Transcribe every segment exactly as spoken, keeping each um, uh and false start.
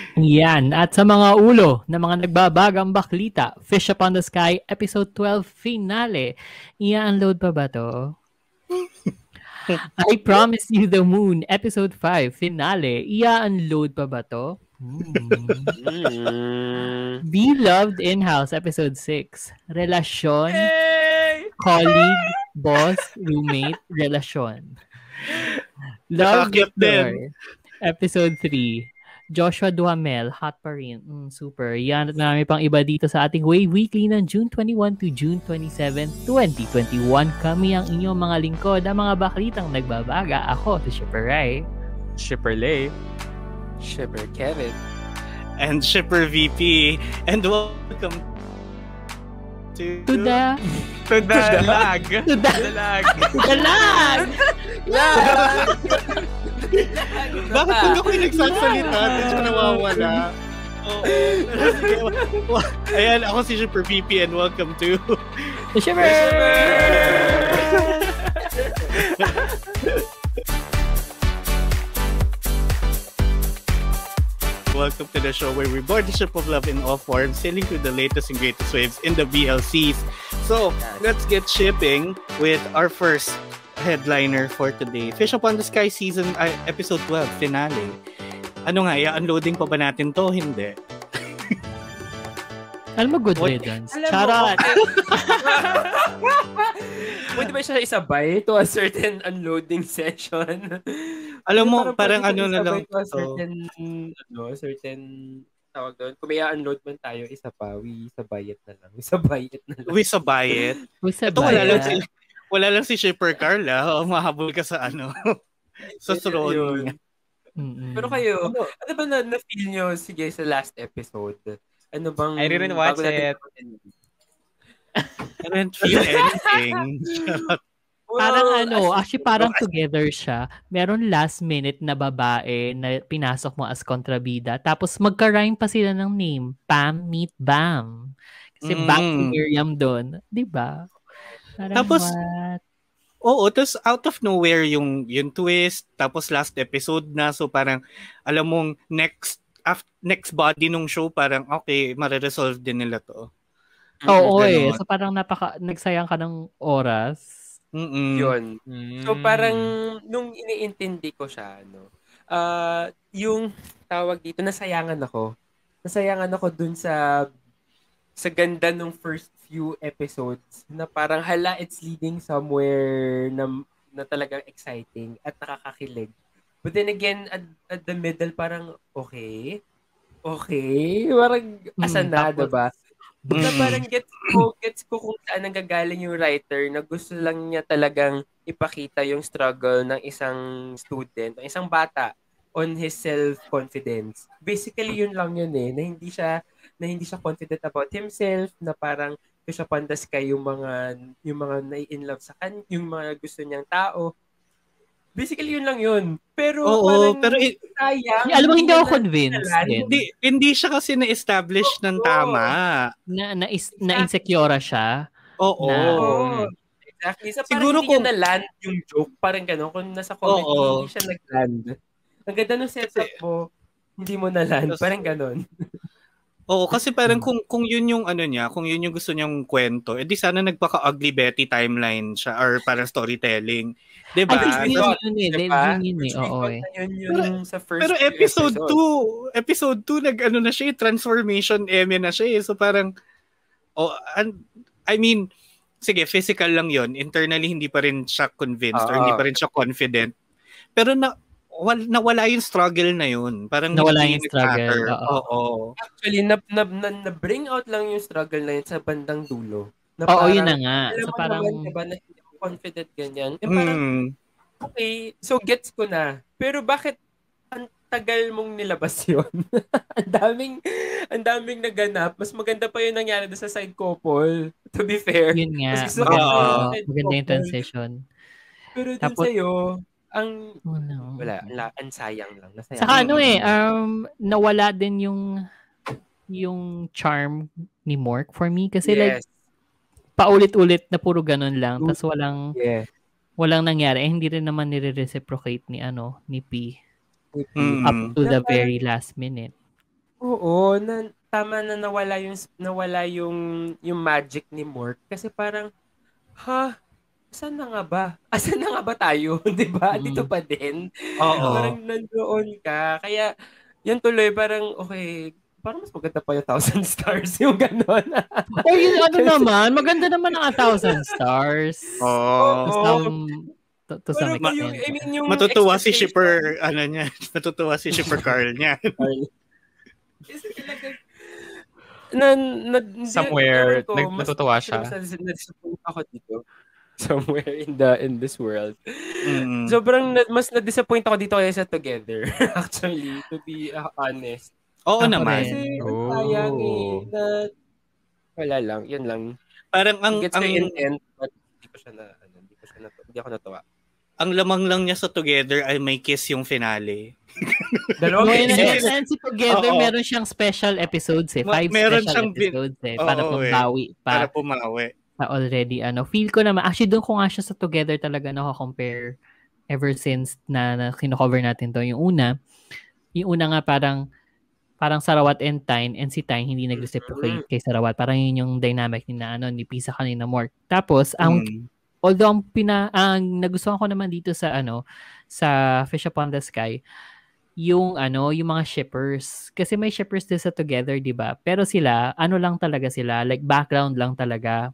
Yan. At sa mga ulo na mga nagbabagang baklita, Fish Upon the Sky, Episode twelve Finale. I-unload pa ba to? I Promise You the Moon, Episode five Finale. I-unload pa ba to? Hmm. Be Loved In-House, Episode six. Relasyon, Hey! colleague, boss, roommate, relasyon. Love Victor, Episode three. Joshua Duhamel, hot pa rin. Mm, super. Yan at marami pang iba dito sa ating Wave Weekly ng June twenty-first to June twenty-seventh, twenty twenty-one. Kami ang inyong mga lingkod, ang mga baklitang nagbabaga. Ako, si Shipper Rai. Shipper Lay. Shipper Kevin. And Shipper V P. And welcome to, to the... To the lag. To the lag. To the lag. Lag. Bakit kung ako yung nagsasalita? Hindi siya nawawala. Oo. Ayan, ako si Shipper V P and welcome to... The Shipper! Welcome to the show where we board the ship of love in all forms, sailing through the latest and greatest waves in the B L Cs. So, let's get shipping with our first headliner for today. Fish Upon the Sky Season, uh, Episode twelve, Finale. Ano nga, i-unloading pa ba natin to? Hindi. Alam mo, good riddance. Charot! Pwede ba siya isabay to a certain unloading session? Alam mo, parang, parang ano na lang to a certain, ano, certain, tawag doon. Kung may unload man tayo, isa pa, we sabayet na lang. We sabayet na lang. We sabayet? We sabayet. Ito, wala lang si, wala lang si Shipper Carla. O, mahabol ka sa ano. Sa throne. Mm-hmm. Pero kayo, ano, ano ba na, na-feel nyo, sige, sa last episode? Ano bang... I didn't watch it. I didn't feel anything. Parang ano, actually parang together siya. Meron last minute na babae na pinasok mo as kontrabida. Tapos magka-rhyme pa sila ng name. Pam meet Bam. Kasi mm. back to Miriam doon. Diba? Parang tapos, what? Oo, tapos out of nowhere yung, yung twist. Tapos last episode na. So parang, alam mong next after, next body nung show, parang okay, mare-resolve din nila to. Oo, eh. So parang napaka, nagsayang ka ng oras. Mm-mm. Yun. Mm. So parang nung iniintindi ko siya, no, uh, yung tawag dito, nasayangan ako. Nasayangan ako dun sa sa ganda ng first few episodes na parang hala, it's leading somewhere na, na talagang exciting at nakakakilig. But then again, at, at the middle, parang okay, okay, parang asan mm, na, tapos, diba? Na parang gets ko, gets ko kung saan nanggagaling yung writer na gusto lang niya talagang ipakita yung struggle ng isang student, ng isang bata on his self-confidence. Basically, yun lang yun eh, na hindi siya, na hindi siya confident about himself, na parang Fish Upon the Sky yung mga, yung mga nai-inlove sa kan, yung mga gusto niyang tao. Basically, yun lang yun. Pero oo, parang pero it, sayang. Alam mo, hindi ako convinced. Hindi, hindi siya kasi na-establish oo, ng tama. Na, na, is, na insecure siya. Oo. Na, oo. Exactly. So, siguro kung na-land yung joke, parang gano'n. Kung nasa comedy, oo, hindi siya nag-land. Ang ganda ng setup mo, hindi mo na-land. Parang gano'n. Oo, kasi parang kung kung yun yung ano niya, kung yun yung gusto niyang kwento, edi sana nagpaka-Ugly Betty timeline siya or parang storytelling. 'Di ba? Ay, yun yun eh, diba? Yun yun eh. Oo eh. Yun yun sa first pero episode two, episode two nag-ano na siya, transformation eme na siya. So parang oh, and, I mean, sige, physical lang yun. Internally hindi pa rin siya convinced uh, or hindi pa rin siya confident. Pero na Wal, nawala yung struggle na yun. Parang nawala yung struggle. Oo. Oo. Actually, na, na, na, na bring out lang yung struggle na yun sa bandang dulo. Na oo, parang, yun na nga. So parang naman, diba, na hindi ako confident ganyan. Eh, parang, hmm. okay, so gets ko na. Pero bakit ang tagal mong nilabas yun? Ang daming, ang daming naganap. Mas maganda pa yun nangyari doon sa side couple. To be fair. Yun nga. Mas maganda, uh, maganda yung transition. Pero dun Tapos, sa'yo, ang oh no. wala, la, ang sayang lang. Nasayang Saka ano eh, um, nawala din yung yung charm ni Mork for me kasi yes. like paulit-ulit na puro ganun lang tapos walang yes. walang nangyari eh, hindi rin naman nire-reciprocate ni ano ni P mm. up to the very last minute. Oo, na, tama na nawala yung nawala yung yung magic ni Mork kasi parang ha, asan na nga ba? Asan na nga ba tayo? 'Di ba? Mm. Dito pa din. Oo. Parang nandoon ka. Kaya yan tuloy parang okay, parang mas maganda pa yung thousand stars yung gano'n. O yun, ano naman, maganda naman ang a thousand stars. Oh. To some, to, to some Pero yung, extent. I mean, yung Matutuwa si expectation- shipper, ano niya, matutuwa si shipper Carl niya. Kasi talaga, na, na, hindi- Somewhere, ewan ko, nag- mas- natutuwa siya. Mas, mas, na-disappoint ako dito. Somewhere in the in this world. Mm. Sobrang na, mas na-disappoint ako dito kaya sa Together. Actually, to be uh, honest. Oo Ako naman. rin. Kasi ang Oh. sayang eh, na wala lang, yun lang. Parang ang Gets ang the intent, but hindi ko siya na, ano, hindi ko siya na, hindi ako natuwa. ang lamang lang niya sa Together ay may kiss yung finale. Dalawang No, yun, beses. and, and si Together, Oo. meron siyang special episodes eh. Ma- Five meron special siyang bin- episodes eh. Para Oo, eh. pambawi Para pa pumawi. sa already ano. Feel ko naman, actually doon ko nga siya sa Together talaga nako-compare ever since na, na kino-cover natin to. Yung una, yung una nga parang parang Sarawat and Tyne, and si Tyne hindi nag-reciprocate kay Sarawat. Parang yun yung dynamic ni na ano, ni Pisa kanina Mork. Tapos, ang Mm. although ang pina ang nagustuhan ko naman dito sa ano sa Fish Upon the Sky yung ano yung mga shippers kasi may shippers din sa Together, di ba? Pero sila ano lang talaga sila, like background lang talaga,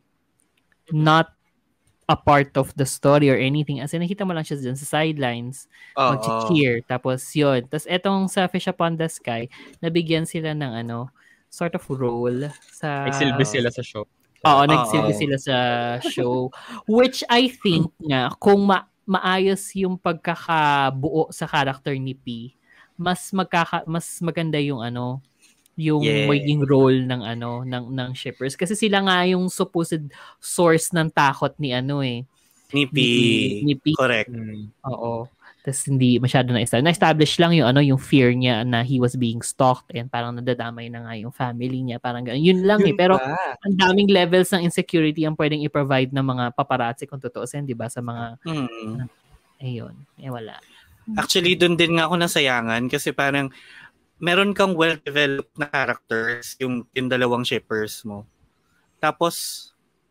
not a part of the story or anything. As in, nakita mo lang siya dyan sa sidelines, Oo. mag-cheer, tapos yun. Tapos etong sa Fish Upon the Sky, nabigyan sila ng ano sort of role sa May silbi sila sa show. Oo, Oo. nagsilbi sila sa show. Which I think nga, kung ma- maayos yung pagkakabuo sa character ni P, mas magkaka mas maganda yung ano, yung Yeah. maging role ng ano ng ng shippers kasi sila nga yung supposed source ng takot ni ano eh. Ni P. Ni, ni P. Correct. Oo. Tapos hindi masyado na-establish. Na-establish lang yung ano, yung fear niya na he was being stalked and parang nadadamay na nga yung family niya. Parang ganun. Yun lang eh. Yun Pero ba? ang daming levels ng insecurity ang pwedeng i-provide ng mga paparazzi kung totoosin, di ba? Sa mga, Mm. ayun. Eh, wala. Actually, doon din nga ako nasayangan kasi parang meron kang well-developed na characters, yung, yung dalawang shippers mo. Tapos,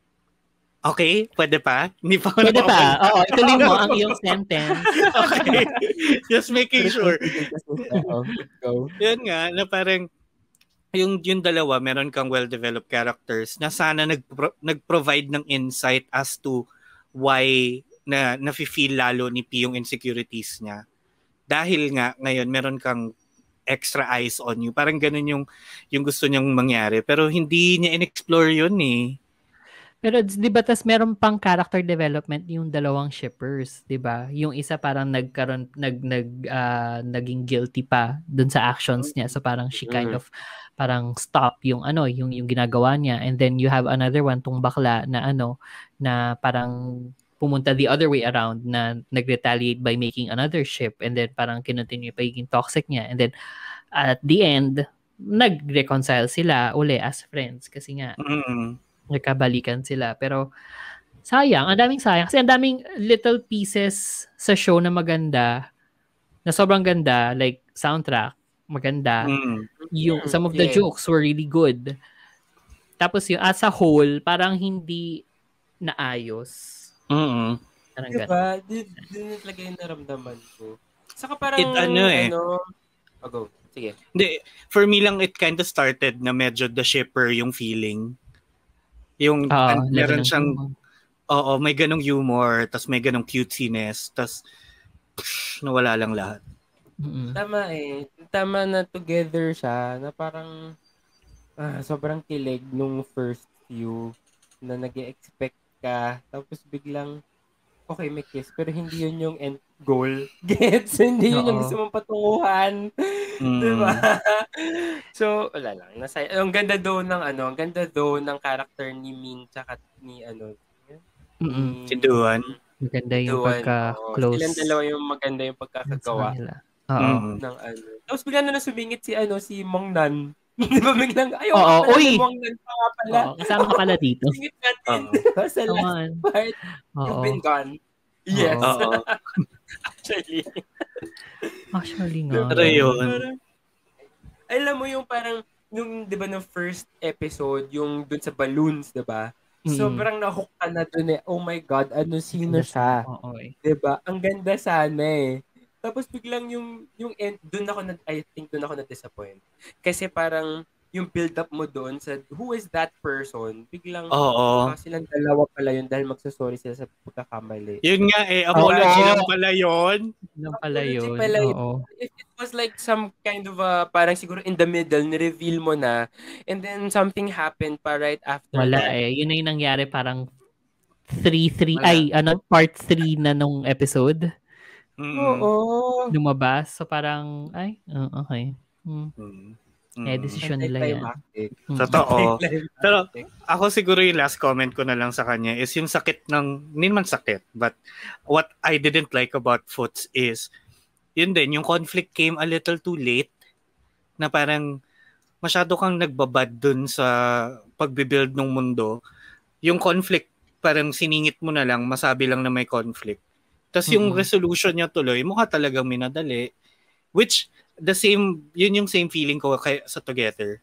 okay, pwede pa? Hindi pa ako Pwede pa. napapal- Oo, ituloy mo ang iyong sentence. Okay. Just making sure. Oo, go. Yun nga, na parang yung, yung dalawa, meron kang well-developed characters na sana nag- nag-provide ng insight as to why na nafe-feel lalo ni P yung insecurities niya. Dahil nga, ngayon, meron kang extra eyes on you. Parang ganun yung, yung gusto niyang mangyari. Pero hindi niya in-explore yun eh. Pero di ba tas meron pang character development yung dalawang shippers, di ba? Yung isa parang nagkaroon nag nag ah, naging guilty pa dun sa actions niya. So parang she kind of parang stop yung ano, yung yung ginagawa niya, and then you have another one tong bakla na ano na parang pumunta the other way around na nag-retaliate by making another ship, and then parang kinontinue pa yung toxic niya, and then at the end nag-reconcile sila uli as friends kasi nga Mm. nagkabalikan sila. Pero sayang, ang daming sayang. Kasi ang daming little pieces sa show na maganda, na sobrang ganda, like soundtrack, maganda. Mm. Yung, some of the Yeah. jokes were really good. Tapos yung as a whole, parang hindi naayos. Mm. Parang ganun. Diba? Di- di na talaga yung naramdaman ko. Saka parang, It, ano eh. ano, oh, go. Sige. Hindi, for me lang it kind of started na medyo the shipper yung feeling. Yung Oo, an- level meron ng siyang humor. oo, may ganong humor, tas may ganong cutesiness, tas psh, nawala lang lahat. Mm-mm. Tama eh. Tama na together siya, na parang ah, sobrang kilig nung first few na nag-expect ka, tapos biglang okay, may kiss, pero hindi yun yung end goal. Gets? Hindi yun yung Oo. gusto mong patunguhan. Mm. Diba? So, wala lang. Nasa, ang ganda daw ng ano, ang ganda daw ng character ni Min tsaka ni ano, Mm-mm. ni Si Duan. Maganda yung Duan. Oo, pagka-close silang dalawa yung maganda yung sa pagkakagawa kanila. Oo. Mm. ng ano. Tapos bigla na lang sumingit si ano, si Mong Nan. Di ba biglang, ayaw Oo, ka pala uy! si Mong Nan pa nga pala. Oo, kasama ka pala dito. Singit natin Oo. diba, sa last Naman. part. Oo. You've been gone. Yes. Oo. Actually. Actually nga. Pero yun. Parang, alam mo yung parang, yung, di ba, no first episode, yung dun sa balloons, di ba? Mm. Sobrang nahook ka na dun eh. Oh my God, ano, sino siya? Oo eh. Di ba? Ang ganda sana eh. Tapos biglang yung, yung end, dun ako na, I think dun ako na-disappoint. Kasi parang, yung build-up mo doon sa who is that person, biglang Oo. mukha silang dalawa pala yun dahil magsasorry sila sa pagkakamali. Yun nga eh, apology Oo. lang pala yun. Lang pala Apology yun. pala yun. Oo. If it was like some kind of a, parang siguro in the middle, ni-reveal mo na, and then something happened pa right after Wala that. eh. Yun na yung nangyari parang three three Wala. ay ano part three na nung episode Mm-mm. Oo. lumabas. So parang ay, oh, okay. Hmm. Mm. Eh, Mm. decision nila yan. Anticlimactic. Hmm. Totoo. Anticlimactic. Pero ako siguro yung last comment ko na lang sa kanya is yung sakit ng, hindi man sakit, but what I didn't like about Foots is, yun din, yung conflict came a little too late, na parang masyado kang nagbabad dun sa pagbibuild ng mundo. Yung conflict, parang siningit mo na lang, masabi lang na may conflict. Tapos yung Mm-mm. resolution niya tuloy, mukha talagang minadali. Which, the same, yun yung same feeling ko kay, sa Together.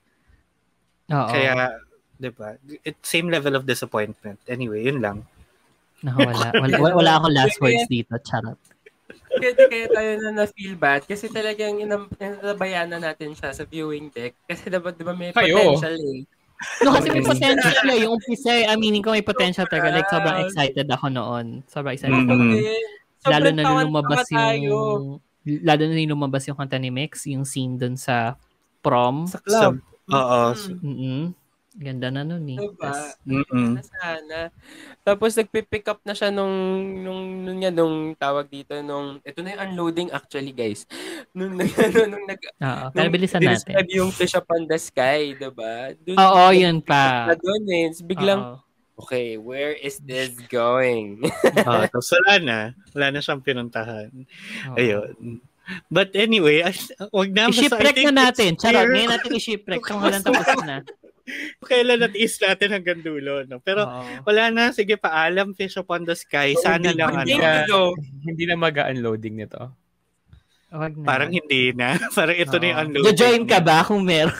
Oo. Kaya, di ba? It, same level of disappointment. Anyway, yun lang. Nakawala. Wala, wala, wala akong last words dito. Charot. Kaya di kaya tayo na na-feel bad kasi talagang inam- inabayan na natin siya sa viewing deck. Kasi diba, diba may Kayo. potential eh. No, kasi may potential eh. Yung umpisa eh. Aminin ko may potential talaga. Like, sobrang excited ako noon. Sobrang excited ako. Mm. Okay. Lalo Sobrang na nung lumabas tawan-tawa tayo. yung... Lalo na yung lumabas yung kanta ni Mix, yung scene dun sa prom. Sa club. Oo. Mm. Mm-mm. Ganda na nun eh. Diba? Tas- Mm-mm. Na sana. Tapos nagpipick up na siya nung nung nung, nga, nung tawag dito nung ito na yung unloading actually guys. Nung nung, nung, nung nag Oo, pero bilisan natin. dinescribe yung Fish Upon the Sky, diba? Dun, Oo, yun pa. Na doon eh. Biglang Oo. okay, where is this going? Ah, tapos wala na. Wala na siyang pinuntahan. Oo. Ayun. But anyway, I, wag na. basta I I-shipwreck think na natin. it's Charot, clear ngayon natin i-shipwreck. Kung walang tapos na. Kailan at-is natin hanggang dulo. No? Pero Oo. wala na. Sige, paalam, Fish Upon the Sky. Sana lang Thank ano. you, though. Hindi na mag-unloading nito. Wag na. Parang hindi na. Parang ito na yung Oo. unloading. Jo-join ka ba kung meron?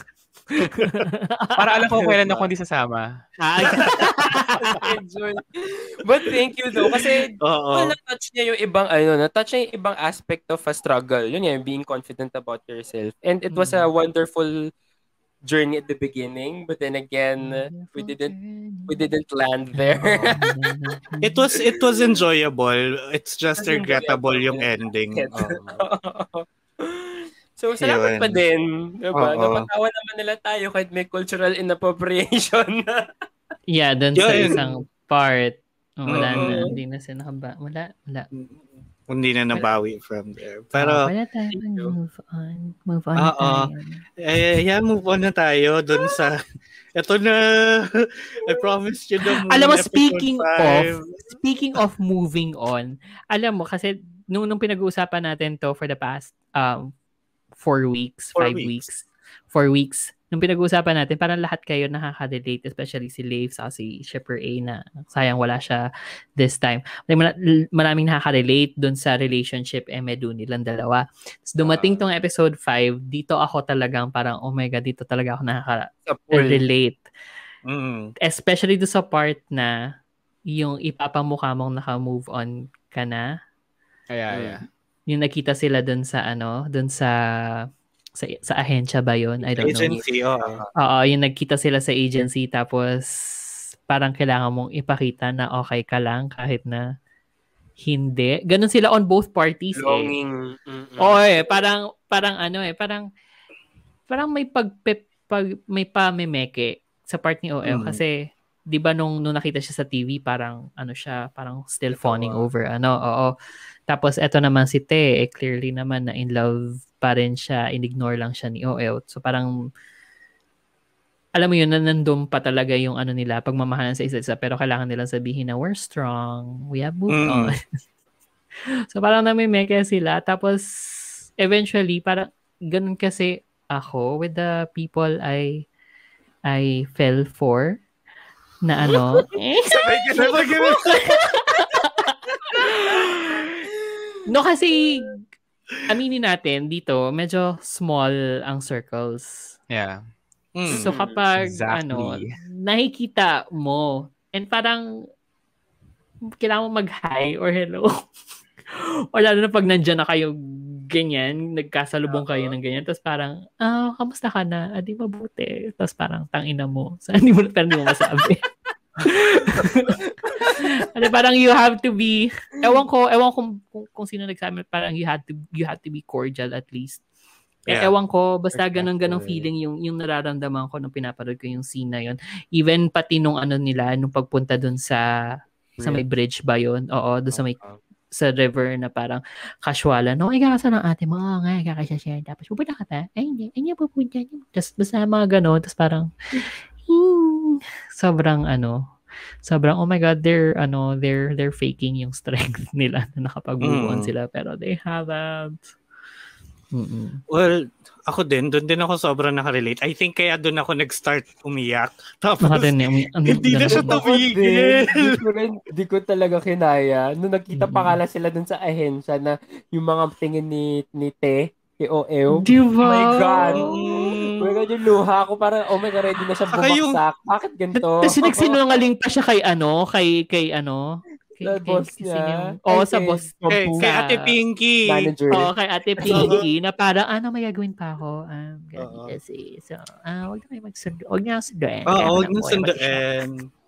Para alam ko kailan ako hindi sasama. Ah, Enjoy. But thank you though kasi Oo. well, na-touch niya yung ibang ano, na-touch niya yung ibang aspect of a struggle. Yun yung being confident about yourself. And it was a wonderful journey at the beginning, but then again, we didn't we didn't land there. It was it was enjoyable. It's just It was regrettable enjoyable. yung ending. Oo. So, salamat Yun. pa din. Diba? Oo. Napatawa naman nila tayo kahit may cultural inappropriation. yeah, dun sa Yun. isang part. Oh, wala Oo. na. Hindi na sinakaba. Wala. Wala. Hindi na nabawi from there. Oh, Pero, wala tayo. Move on. Move on Oo. na tayo. eh, yeah, move on na tayo dun sa, eto na, I promised you the moon, Alam mo, episode speaking five. of, speaking of moving on, alam mo, kasi nung, nung pinag-uusapan natin to for the past um, four weeks, Four five weeks. weeks. four weeks. Nung pinag-uusapan natin, parang lahat kayo nakaka-relate, especially si Leif sa si Shipper A na sayang wala siya this time. Mar- maraming nakaka-relate dun sa relationship Emedu nilang dalawa. Tapos dumating tong episode five, dito ako talagang parang, oh my God, dito talaga ako nakaka-relate. Mm. Especially do sa part na yung ipapamukha mong naka-move on ka na. Kaya, yeah. Yung nakita sila dun sa ano, dun sa sa, sa ahensya ba yun? I don't know. Agency, oo. Oo, yung nagkita sila sa agency tapos parang kailangan mong ipakita na okay ka lang kahit na hindi. Ganun sila on both parties eh. Longing. Mm-mm. Oo eh, parang parang ano eh, parang parang may pag, pag may pamemeke sa part ni O L Mm. kasi 'di ba nung nung nakita siya sa T V parang ano siya, parang still fawning over ano. Oo. Tapos eto naman si Te, eh, clearly naman na in love pa rin siya, in-ignore lang siya ni O L. So parang alam mo yun, nandun pa talaga yung ano nila, pagmamahalan sa isa't isa, pero kailangan nilang sabihin na we're strong, we have moved Mm. on. So parang namimeke sila, tapos eventually, parang ganun kasi ako with the people I I fell for, na ano, no kasi aminin natin dito, medyo small ang circles. Yeah. Mm. So kapag exactly. ano, nakikita mo and parang kailangan mo mag-hi or hello. O lalo na pag nandiyan na kayo ganyan, nagkasalubong uh-huh. kayo ng ganyan, tapos parang, ah, kamusta ka na? Ah, di mabuti. Tapos parang, tangina mo. So, hindi mo, pero hindi mo masabi. Ano, parang you have to be, ewan ko, ewan kung, kung, kung sino nagsabi, parang you have to, you have to be cordial at least. Yeah. Ewan ko, basta ganun-ganong feeling yung, yung nararamdaman ko nung pinapanood ko yung scene na yun. Even pati nung ano nila, nung pagpunta dun sa, sa may bridge ba yun? Oo, dun sa may, sa river na parang casualan. No, ay kakasa ng ate mo. Oo nga, kakasya-share. Tapos, pupunta ka ta? Ay, hindi. Ay, hindi pupunta. Tapos, basta mga gano'n. Tapos parang, hmm, sobrang ano, sobrang, oh my God, they're, ano, they're, they're faking yung strength nila na nakapag-move on mm. sila. Pero they haven't. Mm-mm. Well, ako din, doon din ako sobrang nakarelate. I think kaya doon ako nag-start umiyak. Tapos, din, um, um, hindi na siya tumigil. Hindi ko talaga kinaya. Nung nakita mm-hmm. pa kala sila doon sa ahensya na yung mga tingin ni, ni Te, kay O E O. Diba? Oh my God. Oh my God, yung luha ko parang, oh my God, ready na siya bumagsak. Bakit ganito? Tapos nagsinungaling pa siya kay ano, kay, kay ano, sa boss niya. Oo, sa boss. Kay, kay Ate Pinky. Manager. Oo, kay Ate Pinky. Na parang, ano, may gagawin pa ako. Um, ganyan kasi. So, ah, uh, huwag na kayo magsundo. Huwag na sunduin. Oo, huwag na sunduin.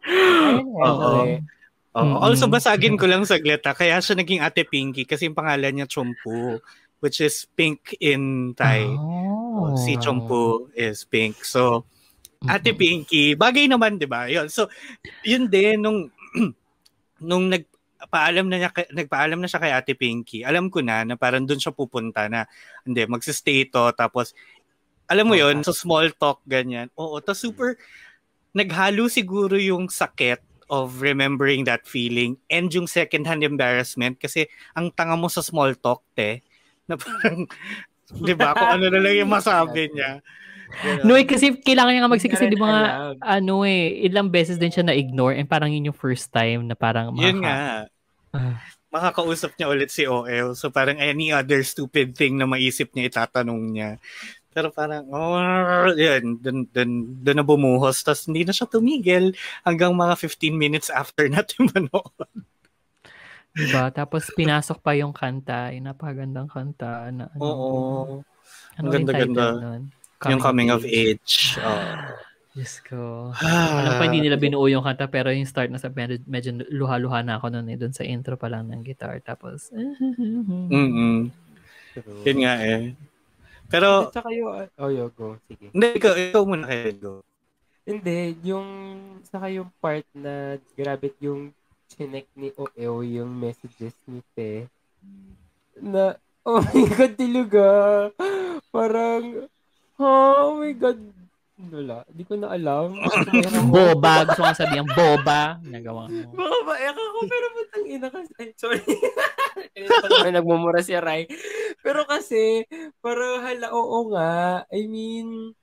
Oo. Oo. Also, basagin ko lang saglit. Kaya siya naging Ate Pinky kasi yung pangalan niya Chompu, which is pink in Thai. Oh. Si Chompu is pink. So, Ate Pinky, bagay naman, di ba? Yun. So, yun din, nung nung nagpaalam na niya nagpaalam na siya kay Ate Pinky, alam ko na na parang doon siya pupunta na hindi magsi-stay to, tapos alam mo yon, so small talk ganyan. Oo, to super naghalo siguro yung sakit of remembering that feeling and yung second hand embarrassment kasi ang tanga mo sa small talk te na parang 'di ba kung ano na lang yung masabi niya. You know? No, eh, kasi kailangan niya nga magsige kasi di ba nga, ano eh, ilang beses din siya na-ignore and parang yun yung first time na parang makaka- yun nga. Uh, makakausap niya ulit si O E O. So parang any other stupid thing na maisip niya, itatanong niya. Pero parang, oh, yun, dun, dun, dun na bumuhos. Tapos hindi na siya tumigil hanggang mga fifteen minutes after natin manood. Diba? Tapos pinasok pa yung kanta, yung napakagandang kanta. Na, ano, oo. Ano ang ganda-ganda. Coming yung coming of age. age. Oh. Diyos ko. Alam ko hindi nila binuo yung kanta pero yung start na sa medyo, medyo luha-luha na ako noon eh. Doon sa intro pa lang ng guitar. Tapos, mm-mm. Yun nga eh. Pero, sa kayo, oh, yo, go. Sige. Hindi, ikaw, ikaw muna kayo, go. Hindi, yung, sa kayong part na, grabe yung chinek ni O E O yung messages ni Te. Na, oh my God, tiluga. Parang, oh my God. Wala. Hindi ko na alam. Boba. Gusto kong sabihin, boba. Nagawa mo. Boba. Eka ko. Pero matang ina kasi. Ay, sorry. May nagmumura si Rai. Pero kasi, para hala, oo nga. I mean,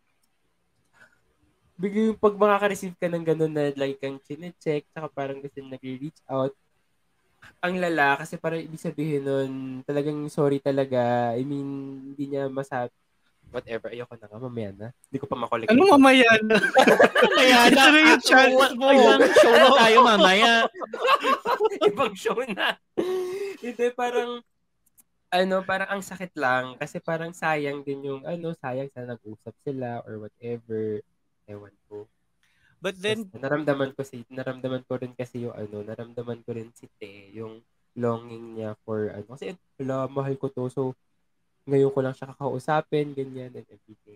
bigla yung pag makaka-receive ka ng gano'n na like kang chinecheck, saka parang kasi nag-reach out. Ang lala, kasi parang ibig sabihin nun, talagang sorry talaga. I mean, hindi niya masabi. Whatever, ayoko na nga, mamaya na. Hindi ko pa makulik. Ano mamaya na? Mamaya na. Ito na yung chance mo. Ibang show na tayo mamaya. Ibang show na. Hindi, parang, ano, parang ang sakit lang. Kasi parang sayang din yung, ano, sayang sana nag-usap sila or whatever. Ewan ko. But then, kasi, naramdaman ko si, naramdaman ko rin kasi yung, ano, naramdaman ko rin si Te, yung longing niya for, ano, kasi, wala, mahal ko to, so, ngayon ko lang siya kakausapin, ganyan, and everything.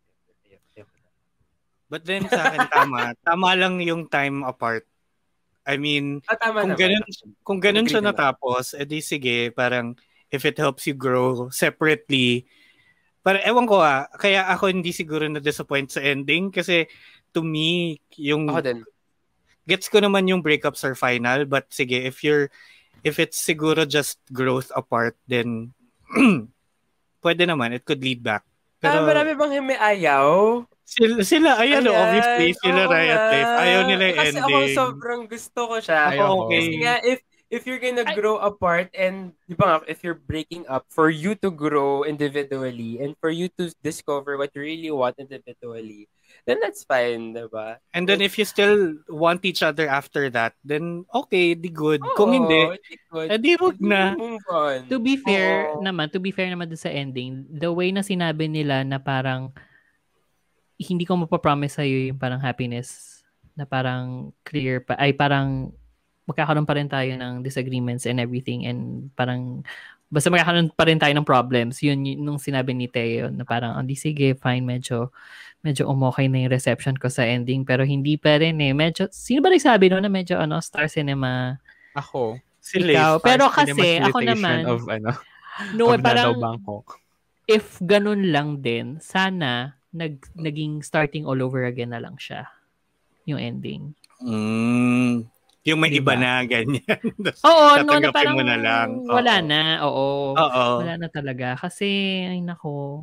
But then, sa akin, tama. Tama lang yung time apart. I mean, ah, kung, ganun, kung ganun siya natapos, edi sige, parang, if it helps you grow separately, parang, ewan ko ah, kaya ako hindi siguro na-disappoint sa ending, kasi, to me, yung, ako din. Gets ko naman yung breakups are final, but sige, if you're, if it's siguro just growth apart, then, pwede naman, it could lead back. Pero, ah, marami bang may ayaw? Sila, sila ayan, ayan. Obviously, sila oh, Riot Life. Ayaw nila yung kasi ending. Kasi ako sobrang gusto ko siya. Ako, okay. Kasi nga, if, if you're gonna grow I, apart and, di ba, if you're breaking up, for you to grow individually and for you to discover what you really want individually, then that's fine, di ba? And then if you still want each other after that, then okay, di good. Oh, kung hindi, edi wag na. To be fair oh. naman, to be fair naman sa ending, the way na sinabi nila na parang hindi ko mapapromise sa'yo yung parang happiness na parang clear pa, ay parang magkakaroon pa rin tayo ng disagreements and everything and parang basta magkakaroon pa rin tayo ng problems. Yun, yun nung sinabi ni Teo na parang, oh, di sige, fine, medyo medyo umokay na yung reception ko sa ending pero hindi pa rin eh. Medyo, sino ba nagsabi no na medyo ano, Star Cinema? Ako. Si Ikaw. Star pero kasi, ako naman, of, ano, no, of parang, if ganun lang din, sana nag, naging starting all over again na lang siya. Yung ending. Mm. Yung may diba? Iba na, ganyan. Oo, no, na parang mo na lang. Wala na, oo. Oo. Wala na talaga. Kasi, ay nako,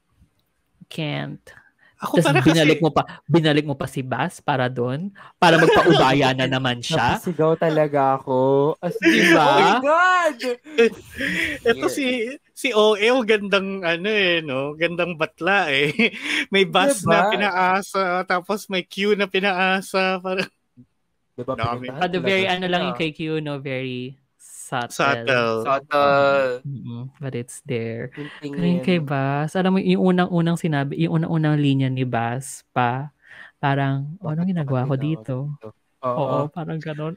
can't. Ako Tapos para binalik kasi... mo pa, binalik mo pa si Bas para doon, para magpaubaya na naman siya. Napasigaw talaga ako. As diba? Oh my God! Ito si si O A, gandang ano eh, no? Gandang batla eh. May Bas diba? Na pinaasa, tapos may Q na pinaasa. Para... Diba, At the very ano lang yung kay Q, no? Very subtle. Subtle. Subtle. Mm-hmm. But it's there. Pero yung kay Bas, alam mo, yung unang-unang sinabi, yung unang-unang linya ni Bas pa, parang, oh, anong ginagawa ko dito? Oo, Oo parang ganon.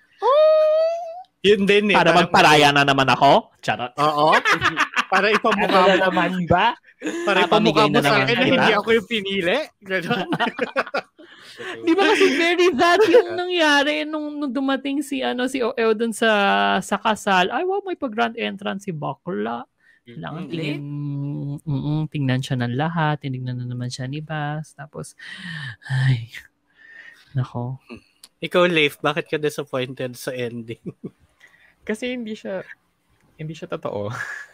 Yun din eh. Para magparaya na naman ako? Charot. Oo. Para ipamukha mo. Ano na naman ba? Para ipamukha mo sa akin na hindi ako yung pinili. Ganon. Di ba kasi very that yung nangyari nung, nung dumating si ano si O L dun sa sa kasal. Ay, wow, may pag-grand entrance si Bakla. Kailangan tingin, mm, tingnan siya ng lahat. Tinignan na naman siya ni Bas. Tapos, ay, nako. Ikaw, Leif, bakit ka disappointed sa ending? Kasi hindi siya, hindi siya totoo.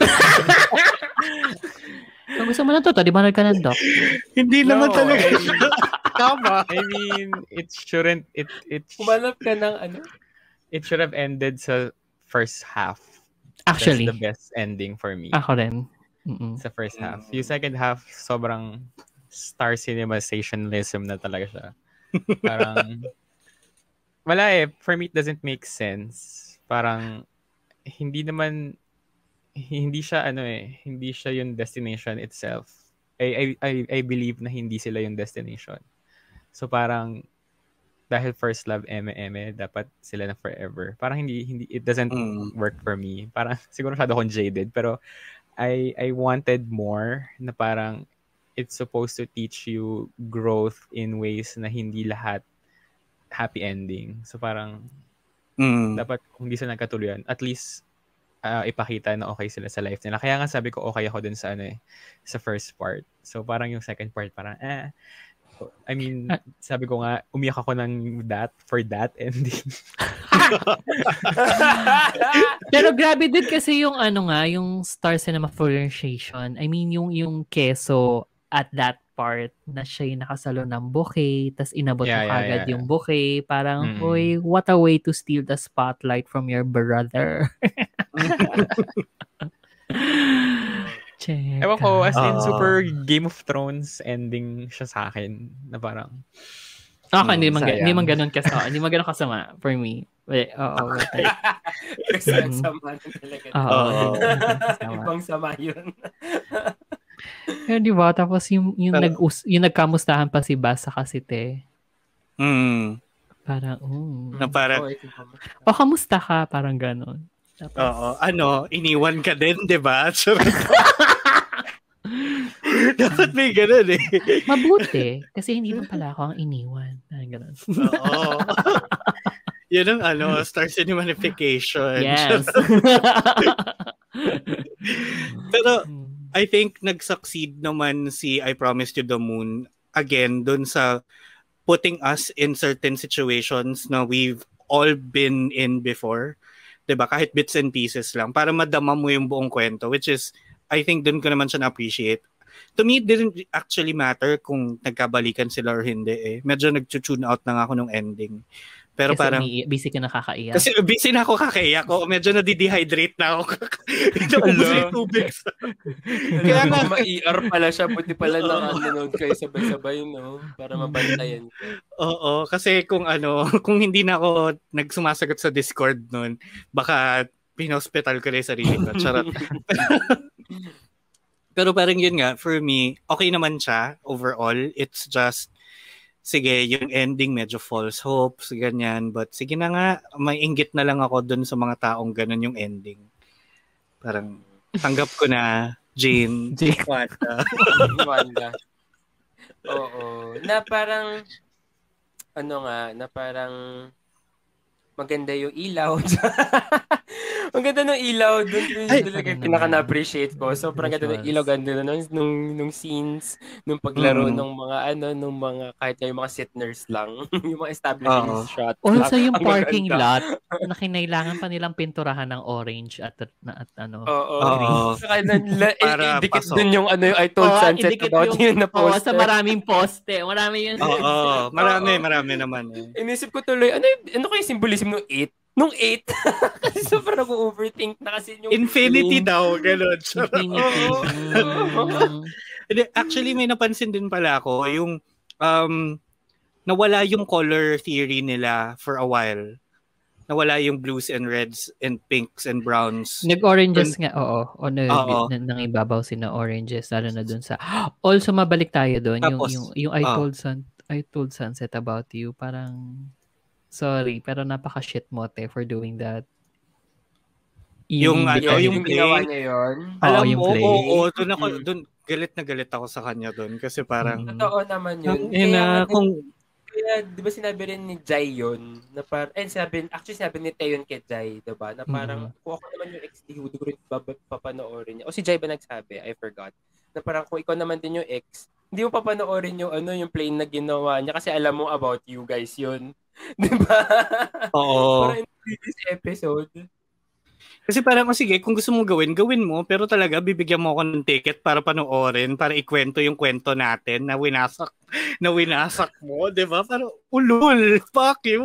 Kung gusto mo na to, di ba nagkanandok? Hindi no, naman talaga. I mean, tama. I mean, it shouldn't, it, it, Kumanap ka ng ano? It should have ended sa first half. Actually. That's the best ending for me. Ako rin. Mm-mm. Sa first half. Yung second half, sobrang Star Cinema sensationalism na talaga siya. Parang, wala eh. For me, it doesn't make sense. Parang, hindi naman, hindi siya ano eh, hindi siya yung destination itself. I, I, I believe na hindi sila yung destination. So parang, dahil first love, eme, eme, dapat sila na forever. Parang hindi, hindi it doesn't mm. work for me. Parang, siguro masyado akong jaded, pero I, I wanted more na parang, it's supposed to teach you growth in ways na hindi lahat happy ending. So parang, mm. dapat kung hindi sila nagkatuluyan, at least, Uh, ipakita na okay sila sa life nila. Kaya nga sabi ko okay ako dun sa ano eh, sa first part. So parang yung second part parang eh I mean, sabi ko nga umiyak ako ng that for that ending. Pero grabe din kasi yung ano nga, yung Star Cinema Pronunciation. I mean, yung yung keso at that part na siya yung nakasalo ng bouquet, tas inabot yeah, mo yeah, kagad yeah. yung bouquet. Parang, mm. uy, what a way to steal the spotlight from your brother. Ewan ko, as in, uh, super Game of Thrones ending siya sa akin. Na parang, ako, hmm, hindi man, hindi man ganun kasama. Hindi man ganun kasama for me. Wait, oo. Kasi ang sama talaga. Oo. Ibang sama yun. Pero di ba, tapos yung, yung, Pero, nag, yung nagkamustahan pa si Bas sa Kasite. Mm. Parang, um. Na parang, o, kamusta ka? Parang ganon. Tapos, oo. Ano, iniwan ka din, di ba? Dapat may ganon eh. Mabuti. Kasi hindi man pala ako ang iniwan. Parang ganon. Oo. Yun ang ano, Star Cinemanification. Yes. Pero, I think nag-succeed naman si I Promised You the Moon again dun sa putting us in certain situations na we've all been in before. Diba? Kahit bits and pieces lang para madama mo yung buong kwento, which is, I think dun ko naman siya na-appreciate. To me, it didn't actually matter kung nagkabalikan sila or hindi eh. Medyo nag-tune out na nga ako nung ending. kasi Pero parang umi- busy ka nakakaiyak. kasi busy na ako kakaiyak ko. Medyo na-dehydrate na ako. Naubos na yung tubig. Kaya nga ma-E R pala siya, buti pala naka-nanood kayo sabay-sabay, no? Para mabantayan ka. Oo, kasi kung ano, kung hindi na ako nagsumasagot sa Discord noon, baka pinospital ko na yung sarili ko. Charot. Pero parang yun nga, for me, okay naman siya overall. It's just sige, yung ending medyo false hopes, ganyan. But sige na nga, may inggit na lang ako dun sa mga taong ganun yung ending. Parang tanggap ko na, Jane, Jane. Wanda. Wanda. Oo. Na parang, ano nga, na parang maganda yung ilaw. Maganda ng ilaw. Doon din talaga pinaka na-appreciate ko. So, parang ganda ng ilaw. Ganda na nung, nung, nung scenes, nung paglaro mm. ng mga, ano, nung mga, kahit yung mga sit-nurse lang. Yung mga establishing uh-huh. shot. Also, lang. Yung parking lot, na kinailangan pa nilang pinturahan ng orange at, na, at ano, Oo. green. Saka para idikit dun yung, ano, yung I told oh, Sunset about yung, yun na poster. Oo, sa maraming poste. Marami yun. Oo, marami, marami naman. Eh. Inisip ko tuloy, ano, ano kayo symbolism nung eight? Nung eight, kasi sobrang nag-overthink na kasi yung... Infinity lane. Daw, gano'n. Infinity. Actually, may napansin din pala ako, yung um, nawala yung color theory nila for a while. Nawala yung blues and reds and pinks and browns. Nag-oranges and, nga, oo. O na, nang ibabaw sina oranges, lalo na dun sa... Also, mabalik tayo dun. Tapos, yung, yung, yung I, told sun, I told Sunset about you, parang... Sorry, pero napaka-shit mote for doing that. Yung, ano, yung, yung ginawa niya yun? Alam mo, oo, oo, oo, doon ako, doon, galit na galit ako sa kanya doon. Kasi parang... Totoo naman yun. Kaya, na, kung... Kaya, di ba sinabi rin ni Jai yun, na parang, eh, sabi, actually sinabi ni Taeyon kay Jai, di ba, na parang, mm-hmm. kung ako naman yung ex, di ko rin papanoorin niya. O si Jai ba nagsabi? I forgot. Na parang, kung ikaw naman din yung ex, hindi mo papanoorin yung, ano, yung plane na ginawa niya kasi alam mo about you guys yun. Diba? Oo. Parang in this episode. Kasi parang, oh, sige, kung gusto mong gawin, gawin mo. Pero talaga, bibigyan mo ako ng ticket para panoorin, para ikwento yung kwento natin na winasak, na winasak mo, di ba? Parang, ulul, fuck you.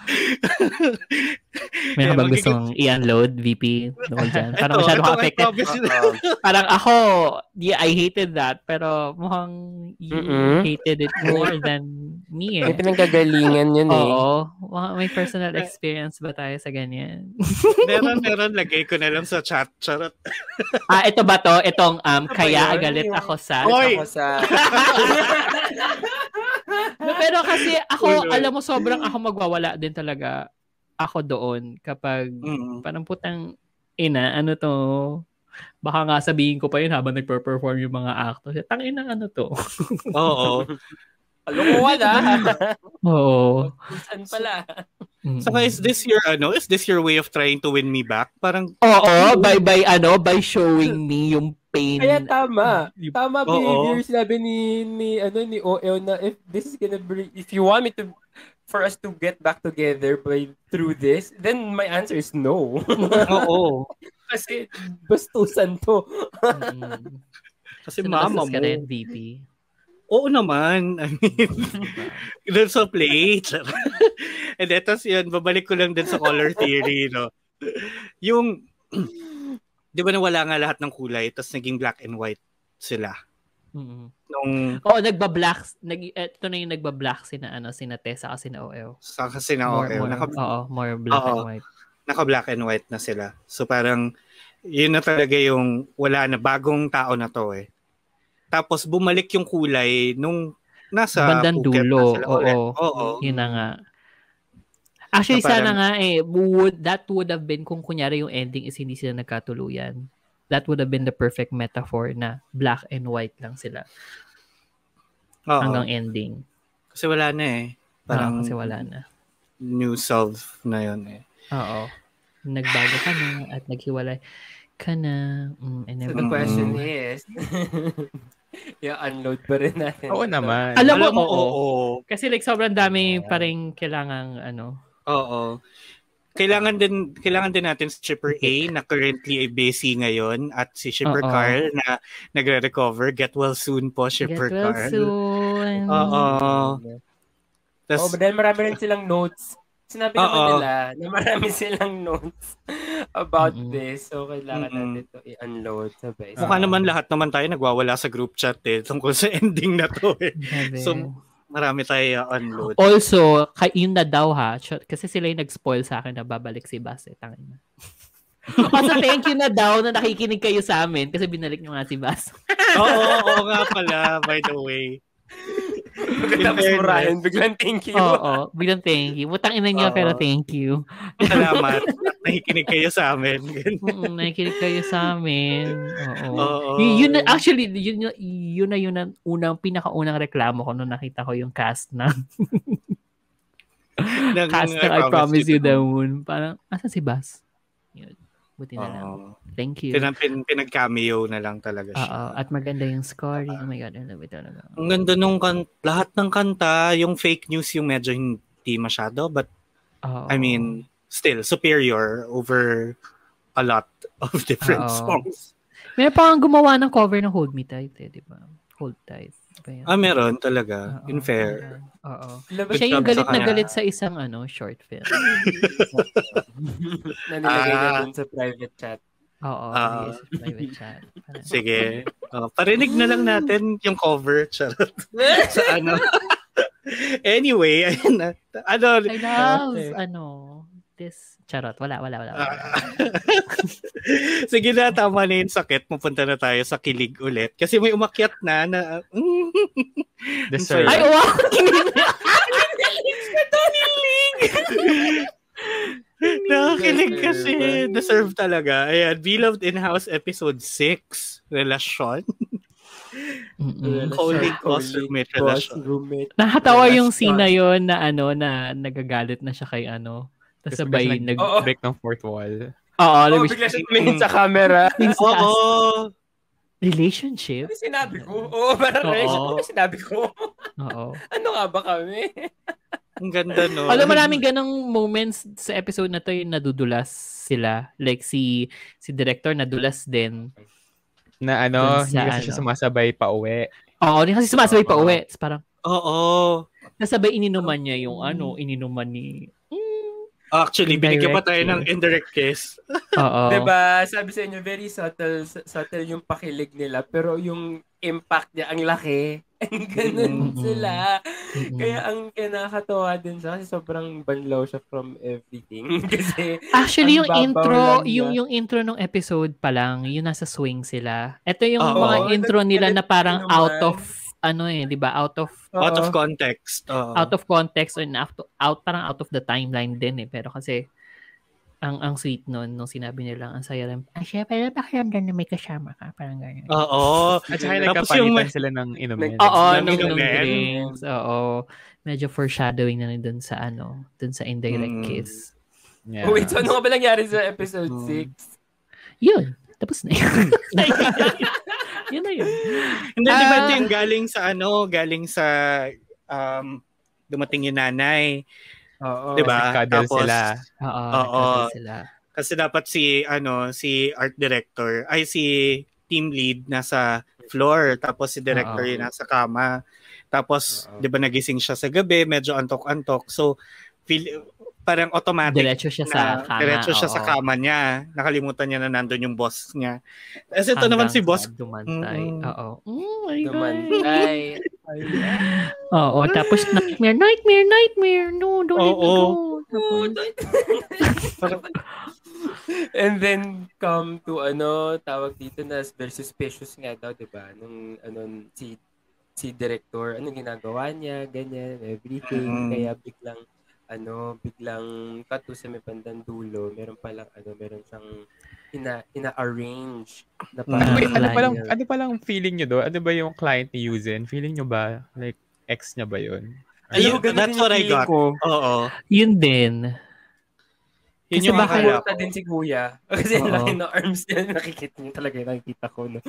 May yeah, bang gustong i-unload, V P? Dyan. Parang ito, masyadong affected. Uh, parang ako, yeah, I hated that. Pero mukhang you mm-hmm. hated it more than me. Eh. May pinanggagalingan yun eh. Oo. May personal experience ba tayo sa ganyan? meron, meron. Lagay ko na lang sa chat. Charot. Ah, ito ba to? Itong, um, kaya galit ako sa... Oy! Ako sa... No, pero kasi ako, Ulo. alam mo, sobrang ako magwawala din talaga ako doon kapag mm-hmm. parang putang ina, ano to, baka nga sabihin ko pa yun habang nagper-perform yung mga actors. Tangina, ano to? Oo. Alukuhan ah. Oo. Saan pala? So is this your ano? Is this your way of trying to win me back? Parang oo, by by ano, by showing me yung pain. Kaya tama. Tama behavior sinabi ni ni ano ni O L na if this is gonna bring, if you want me to for us to get back together by through this, then my answer is no. Oo. Kasi bastusan to. mm. Kasi mama mo. Ka rin, V P. Oo naman. I mean, doon sa play. And etos yun, babalik ko lang din sa color theory, no? Yung, di ba nawala nga lahat ng kulay, tapos naging black and white sila. Mm-hmm. Nung, Oo, nagba-black, nag, ito na yung nagba-black sina, ano, sina Tessa kasi na O L. Sa kasi na O L. More, naka, oo, more black oo, and white. Naka-black and white na sila. So parang, yun na talaga yung, wala na, bagong tao na to eh. Tapos bumalik yung kulay nung nasa bandang dulo. Na oo. Oo. Yun na nga. Actually, so, parang, sana nga eh, would, that would have been, kung kunyari yung ending is hindi sila nagkatuluyan, that would have been the perfect metaphor na black and white lang sila. Oo. Hanggang ending. Kasi wala na eh. Parang oo, kasi wala na. New self na yun eh. Oo. Nagbago ka na at naghiwalay ka na. Mm, so the question mm. is, i-unload pa rin natin. Oo naman. Alam mo, Alam mo oo. oo. Kasi like sobrang dami pa rin kailangang ano. Oo. Kailangan din kailangan din natin si Shipper A na currently ay busy ngayon at si Shipper uh-oh. Carl na nagre-recover. Get well soon po, Shipper Carl. Get well soon. Oo. Tas, oh, but then marami rin silang notes sinabi naman Oo. nila na marami silang notes about Mm-mm. this. So, kailangan Mm-mm. natin ito i-unload sabay. Mukha naman lahat naman tayo nagwawala sa group chat eh tungkol sa ending na to eh. Grabe. So, marami tayo unload. Also, kay yun na daw ha, ch- kasi sila yung nag-spoil sa akin na babalik si Bas eh, tangin na. Also, thank you na daw na nakikinig kayo sa amin kasi binalik nyo nga si Bas. Oo, oo nga pala, by the way. Pagkatapos mo Ryan, biglang thank you. Oo, bilang thank you. Butang ina nyo, Oo. pero thank you. Salamat. Nakikinig kayo sa amin. Mm, nakikinig kayo sa amin. Oo. Oo. Y- yun na, actually, yun, yun na yun ang unang, pinakaunang reklamo ko nung nakita ko yung cast na Nang- cast I na I Promise You the to. Moon. Parang, asan si Bas? Yun. Buti na lang. Oo. Thank you. Pin- pin- pinag-cameo na lang talaga siya. Oo. At maganda yung scoring. Oh my God, I love it talaga. Ang ganda nung kan- lahat ng kanta, yung fake news yung medyo hindi masyado, but Oo. I mean, still superior over a lot of different Oo. songs. Meron pa kang gumawa ng cover ng Hold Me Tight eh, di ba? Hold Tight. Ba yun? Ah, meron talaga. Oo, In fair. Oo. Labas Siya yung job galit sa na kanya. galit sa isang ano short film. na nilagay niya Ah. dun sa private chat. Oo. Ah. Yes, private chat. Parang- Sige. Oh, parinig na lang natin yung cover. Charot. Sa ano. Anyway, ayun na. Ano, I love, Okay. ano, this, charot, wala, wala, wala. wala. Ah. Sige na, tama na yung sakit. Pupunta na tayo sa kilig ulit. Kasi may umakyat na na... Deserve. Ay, wow! Kinilig! Nakakilig kasi. Deserve talaga. Ayan, Beloved In-House Episode six. Relasyon. Mm-mm. Colleague, boss, roommate, boss, relasyon. roommate. Nakatawa yung Relasyon. scene na yun na ano, na nagagalit na siya kay ano. Tapos Tapos sabay bigla nag... siya Oo. break ng fourth wall. Oo, Oh, nag- bigla siya tumingin sa camera. Oo. relationship? Ano sinabi ko? Oo, parang Oo. relationship. Ano sinabi ko? Oo. Ano nga ba kami? Ang ganda, no? Alam, maraming ganong moments sa episode na to yung nadudulas sila. Like si si director nadulas din. Na ano, Dun sa hindi kasi ano. siya sumasabay pa uwi. Oo, hindi kasi sumasabay pa Oo. uwi. Tapos parang, Oo. nasabay ininuman niya yung ano, ininuman ni... Actually, binigyan pa tayo Indirect ng indirect kiss. Oo. Diba? Sabi sa inyo, very subtle, subtle yung pakilig nila. Pero yung impact niya, ang laki. Ang ganun Mm-mm. sila. Mm-mm. Kaya ang kinakatawa din sa kasi sobrang banlaw siya from everything. Kasi Actually, ang yung babaw intro, lang niya. yung yung intro ng episode pa lang, yung nasa swing sila. Ito yung Oo. mga intro nila na parang Naman. out of, ano eh, di ba? Out of, Out of Oo. context. Oo. out of context or out, out, parang out of the timeline din eh. Pero kasi, ang ang sweet nun, nung sinabi nila, ang saya lang, ah, syempre, pakiramdam na may kasama ka. Parang ganyan. Oo. At saka Tapos nagkapalitan yung- sila ng inumin. Oo, Ng nung, nung inumin. drinks. Oo. Medyo foreshadowing na rin dun sa ano, dun sa indirect Mm. kiss. Yeah. Oh, wait, so ano nga ba nangyari sa episode Hmm. six? Yun. Tapos na yun. Yun na yun. Hindi, di ba Ah. ito yung galing sa ano, galing sa um, dumating yung nanay. Oo. Di ba? Nagkadal Tapos, sila. Oo. Oo. nagkadal sila. kasi dapat si, ano, si art director, ay si team lead nasa floor, tapos si director Oo. yung nasa kama. Tapos, Oo. di ba nagising siya sa gabi, medyo antok-antok. So, feel, parang automatic Diretso siya sa na kama. diretso siya oo. sa kama niya. Nakalimutan niya na nandun yung boss niya. Kasi ito Hanggang naman si sa boss. Dumantay. Mm-mm. Oo. Oh my God. Dumantay. Oo. Tapos nightmare, nightmare, nightmare. No, don't let me Oo. go. Tapos, And then come to ano, tawag dito na very suspicious nga daw, 'di ba? Nung ano si si director, ano ginagawa niya, ganyan, everything. Mm. Kaya biglang ano, biglang cut to sa may bandang dulo, meron palang ano, meron siyang ina ina-arrange na Mm. Ano, parang ba, ano client. palang ano palang feeling niyo do? Ano ba yung client ni Yuzen? Feeling niyo ba like ex niya ba yun? Ayun, Ayun, that's what I got. Ko. Oo. yun din. Yun Kasi yung baka- akala ko. Kulta din si Kuya. Kasi ang Oo. laki ng arms niya. Nakikita niyo talaga. Nakikita ko, no?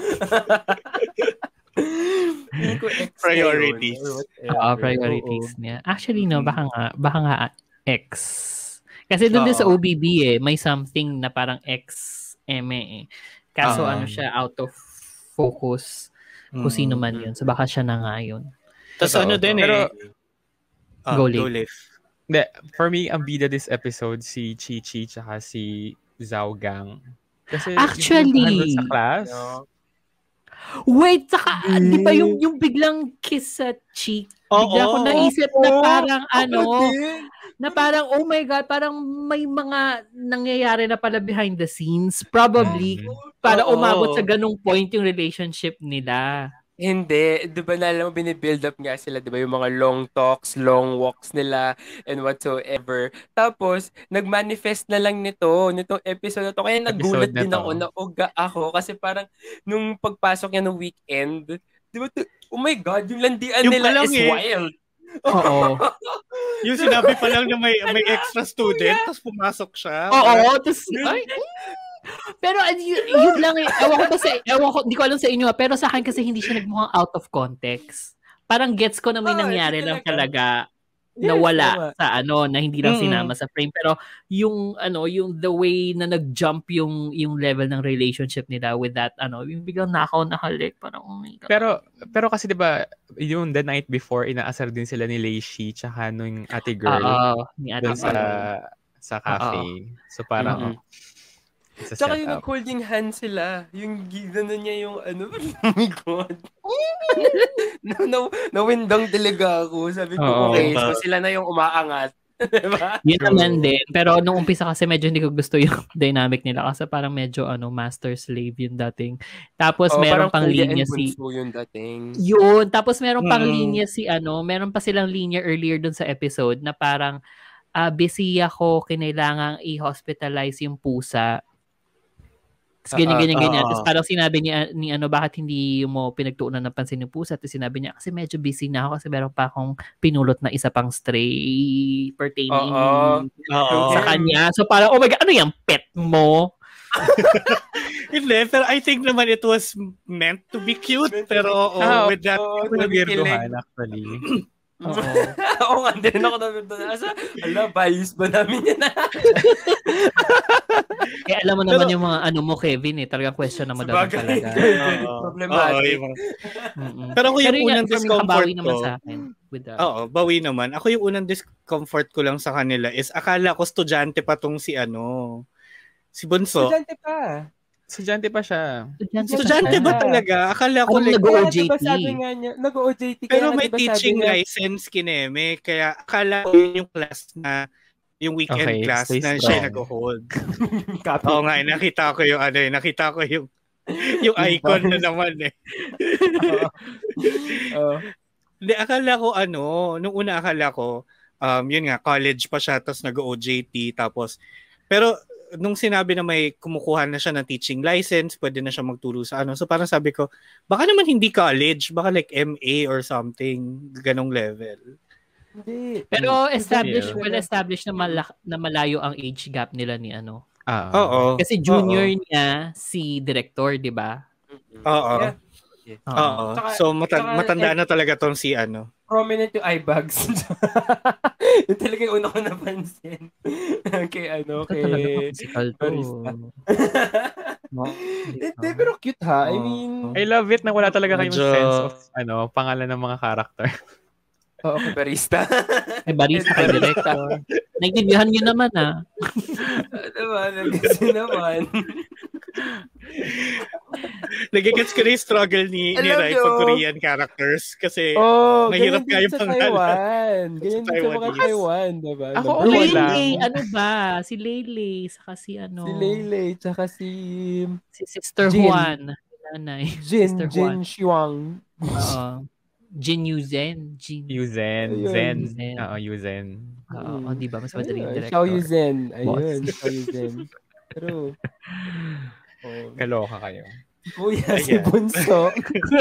Hindi ko ex na Priorities. yun, or whatever. Oo, priorities Oo. niya. Actually, no, Mm. baka nga, baka nga ex. Kasi doon din sa Oo. O B B eh, may something na parang ex-eme eh. Kaso Oo. ano siya, out of focus kung Mm. sino man yun. So baka siya na nga yun. Tapos Totoo. ano din Pero- eh. Ah, Go go live. live. De, for me, ang bida this episode, si Chi-Chi tsaka si Zhao Gang. Kasi actually, sa class. No. Wait, saka, di ba yung, yung biglang kiss sa cheek? Oo. Bigla ko naisip na parang Ako ano, din. na parang, oh my God, parang may mga nangyayari na pala behind the scenes. Probably, Mm. para Oo. umabot sa ganung point yung relationship nila. Hindi. Di ba na alam mo, binibuild up nga sila, di ba? Yung mga long talks, long walks nila, and whatsoever. Tapos, nag-manifest na lang nito, nitong episode na to. Kaya nagulat Episode na din to. ako, nauga ako. Kasi parang, nung pagpasok niya ng weekend, di ba, to, oh my God, yung landian Yung nila palang is eh. wild. Oo. Yung sinabi pa lang na may may extra student, tapos pumasok siya. Oo, tapos, ay, pero yun, yun lang eh. Ewan ko ba sa, ewan ko, hindi ko alam sa inyo, pero sa akin kasi hindi siya nagmukhang out of context. Parang gets ko na may Oo, nangyari hindi lang talaga. talaga na Yes, wala tama. sa ano, na hindi lang Mm-mm. sinama sa frame. Pero yung ano, yung the way na nag-jump yung yung level ng relationship nila with that ano, yung biglang nakaw nakalik, parang oh my God. Pero pero kasi 'di ba, yung the night before inaasar din sila ni Leishi tsaka nung ate girl Oo, ni Ate dun sa Girl. sa cafe. So parang Mhm. it's a Tsaka yung setup. nag-holding hand sila. Yung gano'n niya yung ano. Oh my God. na, na, nawindang talaga ako. Sabi ko, Oo. okay, so sila na yung umaangat. Diba? Yun naman din. Pero nung umpisa kasi medyo hindi ko gusto yung dynamic nila kasi parang medyo ano master slave yung dating. Tapos Oh, meron parang pang kuya linya and si bunso yung dating. yun. Tapos meron pang Mm. linya si ano, meron pa silang linya earlier dun sa episode na parang ah, busy ako, kinailangang i-hospitalize yung pusa. Tapos ganyan, Ah, ganyan, ah, ganyan. ah. Tapos parang sinabi niya ni ano, bakit hindi mo pinagtuunan ng pansin yung pusa? Tapos sinabi niya, kasi medyo busy na ako kasi meron pa akong pinulot na isa pang stray pertaining Oo. Oo. sa kanya. So parang, oh my God, ano yung pet mo? Hindi, pero I think naman it was meant to be cute. Meant to Pero be- oh, Ah, with that, oo, Ako nakikilig. nag-weirduhan actually. Oo. Oo nga, din ako namin doon. Asa, ala, bias ba namin yan? Eh, alam mo naman Pero- yung mga ano mo, Kevin, eh. Talagang question na mo daw Sabagay. talaga. Very Oo. problematic. Oo, yung mga- Mm-mm. Pero ako yung Pero yun, unang for me, discomfort nakabawi naman ko. sa akin. With the, Oo, bawi naman. Ako yung unang discomfort ko lang sa kanila is akala ko estudyante pa tong si ano, si Bunso. Estudyante pa. Estudyante pa siya. Estudyante ba talaga? Akala ko Anong like, nag-O Kaya J T? diba sabi nga niya, nag-O J T. pero kaya may diba sabi teaching niya, license kineme. Kaya akala ko yun yung class na, yung weekend Okay, class stay na strong. siya nag-hold. Copy. Oo nga, eh, nakita ko yung ano eh, nakita ko yung yung icon na naman eh. Oo. Hindi, akala ko ano, nung una akala ko, um, yun nga, college pa siya, tapos nag-O J T, tapos, pero nung sinabi na may kumukuha na siya ng teaching license, pwede na siya magturo sa ano. So parang sabi ko, baka naman hindi college, baka like M A or something, ganong level. Hindi. Pero established, Yeah. well established na, mala- na malayo ang age gap nila ni ano. Ah. Oo. Kasi junior niya si director, di ba? Oo. Yeah. Oo. Tsaka- So mata- tsaka- matanda na talaga tong si ano. Prominent yung eye bags. Yung talaga yung una ko napansin. kay ano, Ito talaga kay... physical to. Barista. No? Hindi, pero cute ha. I Oo. mean, I love it na wala talaga kayong Medyo- sense of ano, pangalan ng mga character. oo, kay barista. Kay barista, kay director. Naintindihan niyo naman ah. diba? Nag-kasi naman. Nagigets ko na yung struggle ni, ni Alam Rai nyo. pag Korean characters kasi Oh, mahirap ganyan nga din yung sa pangalan. Taiwan. Ganyan din sa mga Taiwanese. Taiwan, diba? Ako, Number okay one. lang. Lele, ano ba? Si Lele, saka si ano. Si Lele, tsaka si Si Sister Jin. Juan. Nanay. Jin, Sister Jin Juan. Shuang. Oo. Jin Yuzen. Jin. Yuzen. Ayun. Zen. Zen. Oo, Yuzen. Oo, oh, di ba? Mas madaling Ayun, director. Xiao Yuzen. Ayun, Boss. Xiao Yuzen. True. Oh. Kaloka kayo. Kuya, si Ayan. Bunso.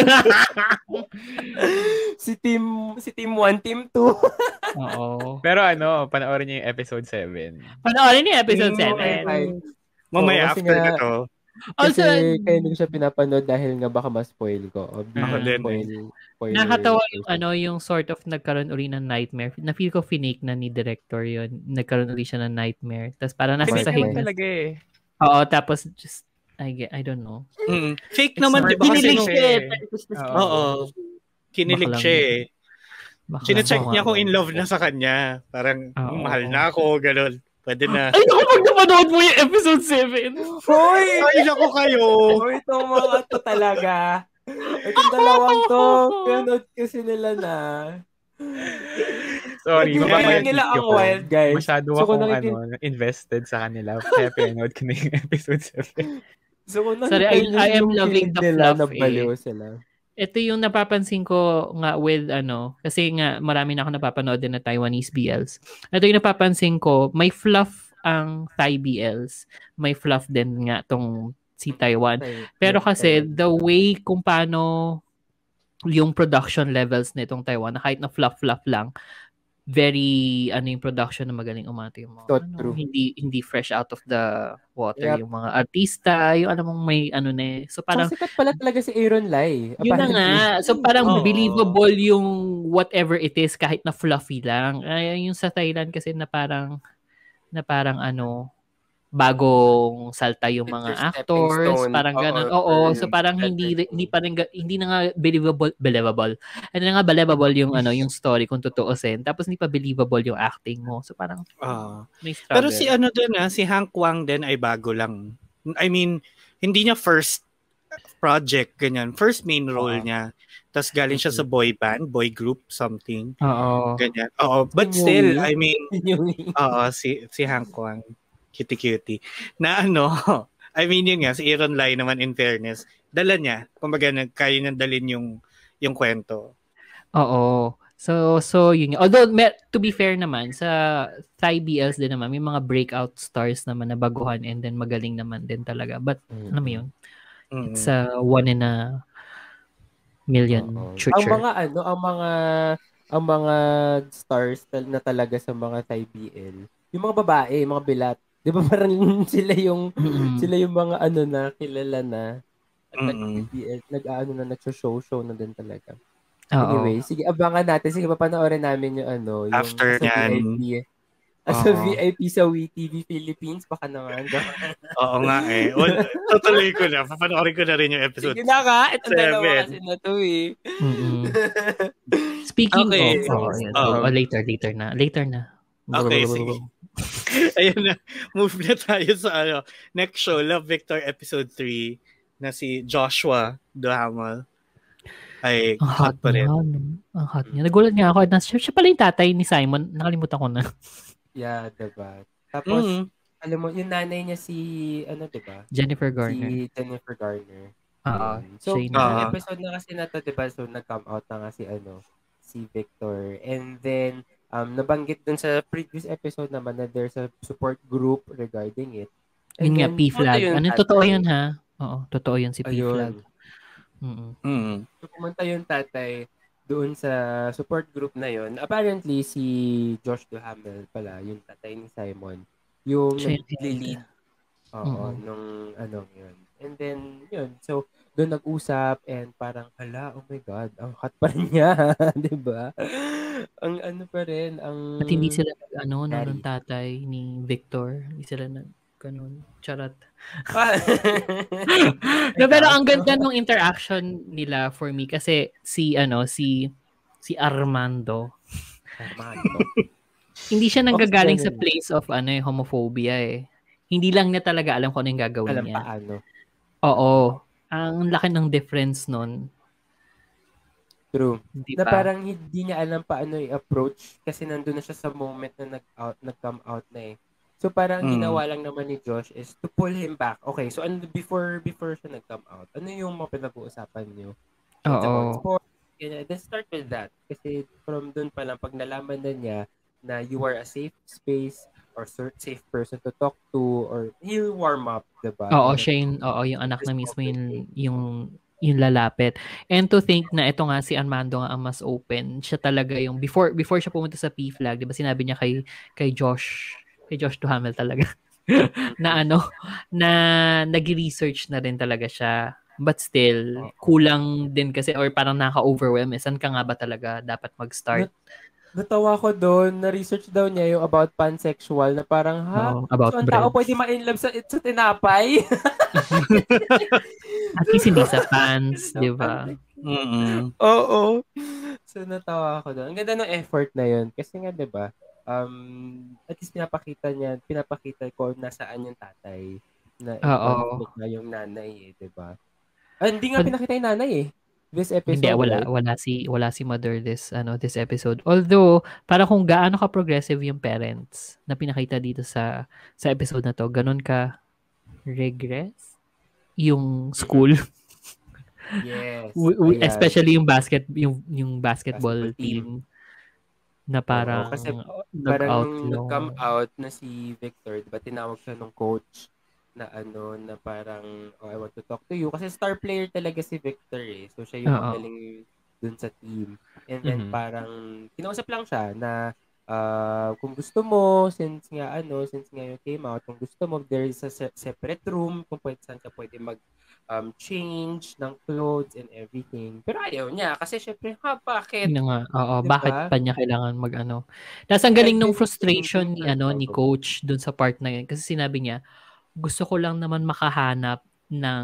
si team si team one, team two. Oo. Pero ano, panoorin niyo yung episode seven. Panoorin niyo yung episode Mm, seven. right. mamaya Oo, kasi after nga- na to. Also, Kasi kaya hindi ko siya pinapanood dahil nga baka ma-spoil ko. O, Ako din, spoil, spoil nakatawa yung ano, yung sort of nagkaroon uli ng nightmare. Na-feel ko finake na ni director yun. Nagkaroon uli siya ng nightmare. Tapos parang nasa Pinake sahig naman na. talaga eh. Oo, tapos just, I get, I don't know. Mm. Fake It's naman, not di ba? Kasi Kinilig kasi- siya. eh. Oo. Oo. Kinilig Baklang siya eh. Sine-check niya kung in love na sa kanya. Parang, oh, mahal oh. na ako, gano'n. Pwede na. Ay, naku, pag napanood mo yung episode seven. Hoy! Ay, naku kayo. Hoy, itong mga to talaga. Itong dalawang to, pinanood kasi nila na. Sorry, mapapayag nila ang wild, guys. Masyado so, akong nakikin... ano, invested sa kanila. Kaya pinanood ko na yung episode seven. So, kung Sorry, I, I am loving the fluff eh. Sila. Ito yung napapansin ko nga with ano, kasi nga marami na ako napapanood din na Taiwanese B Ls. Ito yung napapansin ko, may fluff ang Thai B Ls. May fluff din nga tong si Taiwan. Pero kasi the way kung paano yung production levels nitong Taiwan, kahit na fluff-fluff lang, very ano yung production na magaling umati yung mga ano, hindi hindi fresh out of the water yep. Yung mga artista, yung alam mong may ano na eh. So parang so, sikat pala talaga si Aaron Lai. Yun na nga. So parang oh. believable yung whatever it is kahit na fluffy lang. Ay yung sa Thailand kasi na parang na parang ano bagong salta yung mga actors, parang ganun. Oo, so parang hindi hindi pa rin hindi na nga believable believable. Ano na nga believable yung ano, yung story kung tutuusin. Tapos hindi pa believable yung acting mo. So parang uh, may struggle. Pero si ano din ah, si Hank Kwang din ay bago lang. I mean, hindi niya first project ganyan, first main role uh, niya. Tapos galing siya sa boy band, boy group, something. Oo. Ganyan. Oo, but still, I mean, oo, si si Hank Kwang. Cutie-cutie. Na ano, I mean yun nga, si Aaron Lai naman in fairness, dala niya, kumbaga kaya niyang dalhin yung, yung kwento. Oo. So, so yun. Although, to be fair naman, sa Thai B Ls din naman, may mga breakout stars naman na baguhan and then magaling naman din talaga. But, mm-hmm. alam mo yun, mm-hmm. it's a one in a million uh-oh. Future. Ang mga ano, ang mga ang mga stars na talaga sa mga Thai B L, yung mga babae, mga bilat, di ba parang sila yung mm-hmm. sila yung mga ano na kilala na at mm-hmm. nag nag-aano na nag-show-show na din talaga. Uh-oh. Anyway, sige abangan natin, sige papanoorin namin yung ano, yung after yan. V I P. As a V I P sa WeTV Philippines, baka naman. Oo nga eh. Well, tutuloy ko na. Papanoorin ko na rin yung episode. Sige na ka. Ito dalawa kasi na to eh. Mm-hmm. Speaking okay. of, oh, yeah, um, oh, later, later na. Later na. Okay, sige. Ayun na. Move na tayo sa ano, next show, Love Victor Episode three, na si Joshua Duhamel. Ay, ang hot, hot pa rin. Niya, ang hot niya. Nagulat nga ako. Siya pala yung tatay ni Simon. Nakalimutan ko na. Yeah, diba? Tapos, mm-hmm. alam mo, yung nanay niya si, ano diba? Jennifer Garner. Si Jennifer Garner. Oo. Um, so, yung uh-huh. episode na kasi na to, diba? So, nag-come out na nga si, ano, si Victor. And then, um, nabanggit dun sa previous episode naman na there's a support group regarding it. And yun nga, P-Flag. Ano yung totoo yun, ha? Oo, totoo yun si P-Flag. Mm-hmm. Mm-hmm. So, pumunta yung tatay doon sa support group na yon. Apparently, si Josh Duhamel pala, yung tatay ni Simon, yung nag-lead. Oo, mm-hmm. nung ano yun. And then, yun. So, doon nag-usap and parang, hala, oh my God, ang hot pa rin niya. Diba? Ang ano pa rin, ang... At hindi sila, ano, nung tatay ni Victor, hindi sila nag, ganun, charot. No, pero ang ganda ng interaction nila for me kasi si, ano, si, si Armando. Armando. Hindi siya nanggagaling sa place of, ano, eh, homophobia eh. Hindi lang niya talaga alam kung ano yung gagawin alam niya. Alam paano. Oo. Ang laki ng difference nun. True. Hindi na pa. Parang hindi niya alam paano i-approach kasi nandun na siya sa moment na nag-out, nag-come out na eh. So parang mm. ginawa lang naman ni Josh is to pull him back. Okay, so ano, before before siya nag-come out, ano yung mga pinag-uusapan niyo? Oo. Then start with that. Kasi from dun pa lang, pag nalaman na niya na you are a safe space or safe person to talk to, or he'll warm up, diba? Oo, siya yung, oo, yung anak na mismo yung, yung, yung lalapit. And to think na ito nga si Armando nga ang mas open. Siya talaga yung, before before siya pumunta sa P-Flag, diba sinabi niya kay, kay Josh, kay Josh Duhamel talaga, na ano, na nag-research na rin talaga siya. But still, kulang din kasi, or parang naka-overwhelm. Eh. Saan ka nga ba talaga dapat mag-start? Natawa ko doon, na-research daw niya yung about pansexual na parang, ha? Oh, about so, ang tao pwede ma-inlove sa, sa tinapay? At least hindi sa pants, di ba? Mm-hmm. Oo. So, natawa ako doon. Ang ganda ng effort na yun. Kasi nga, di ba, um, at least pinapakita niya, pinapakita ko nasaan yung tatay. Na in Oo. conflict na yung nanay eh, di ba? Ah, hindi nga pinakita yung nanay eh. This episode, Hindi, wala. right? Wala si, wala si mother this, ano, this episode. Although, para kung gaano ka progressive yung parents na pinakita dito sa sa episode na to, ganun ka regress yung school. Yes. W- w- Ayan. especially yung basket yung yung basketball, Basketball team. na parang Oo, kasi nag-out parang nung long. nag-come out na si Victor, diba tinawag siya ng coach na ano, na parang, oh, I want to talk to you. Kasi star player talaga si Victor eh. So, siya yung Oo. magaling dun sa team. And then, Mhm. parang, kinausap lang siya na, uh, kung gusto mo, since nga, ano, since nga you came out, kung gusto mo, there is a se- separate room, kung pwede, saan ka pwede mag, um, change ng clothes and everything. Pero ayaw niya, kasi syempre, ha, bakit? Yun na nga. Oo, Diba? bakit pa niya kailangan mag-ano? Tapos ang galing And nung then, frustration thinking ni for ano ni trouble. coach dun sa part na yun kasi sinabi niya, gusto ko lang naman makahanap ng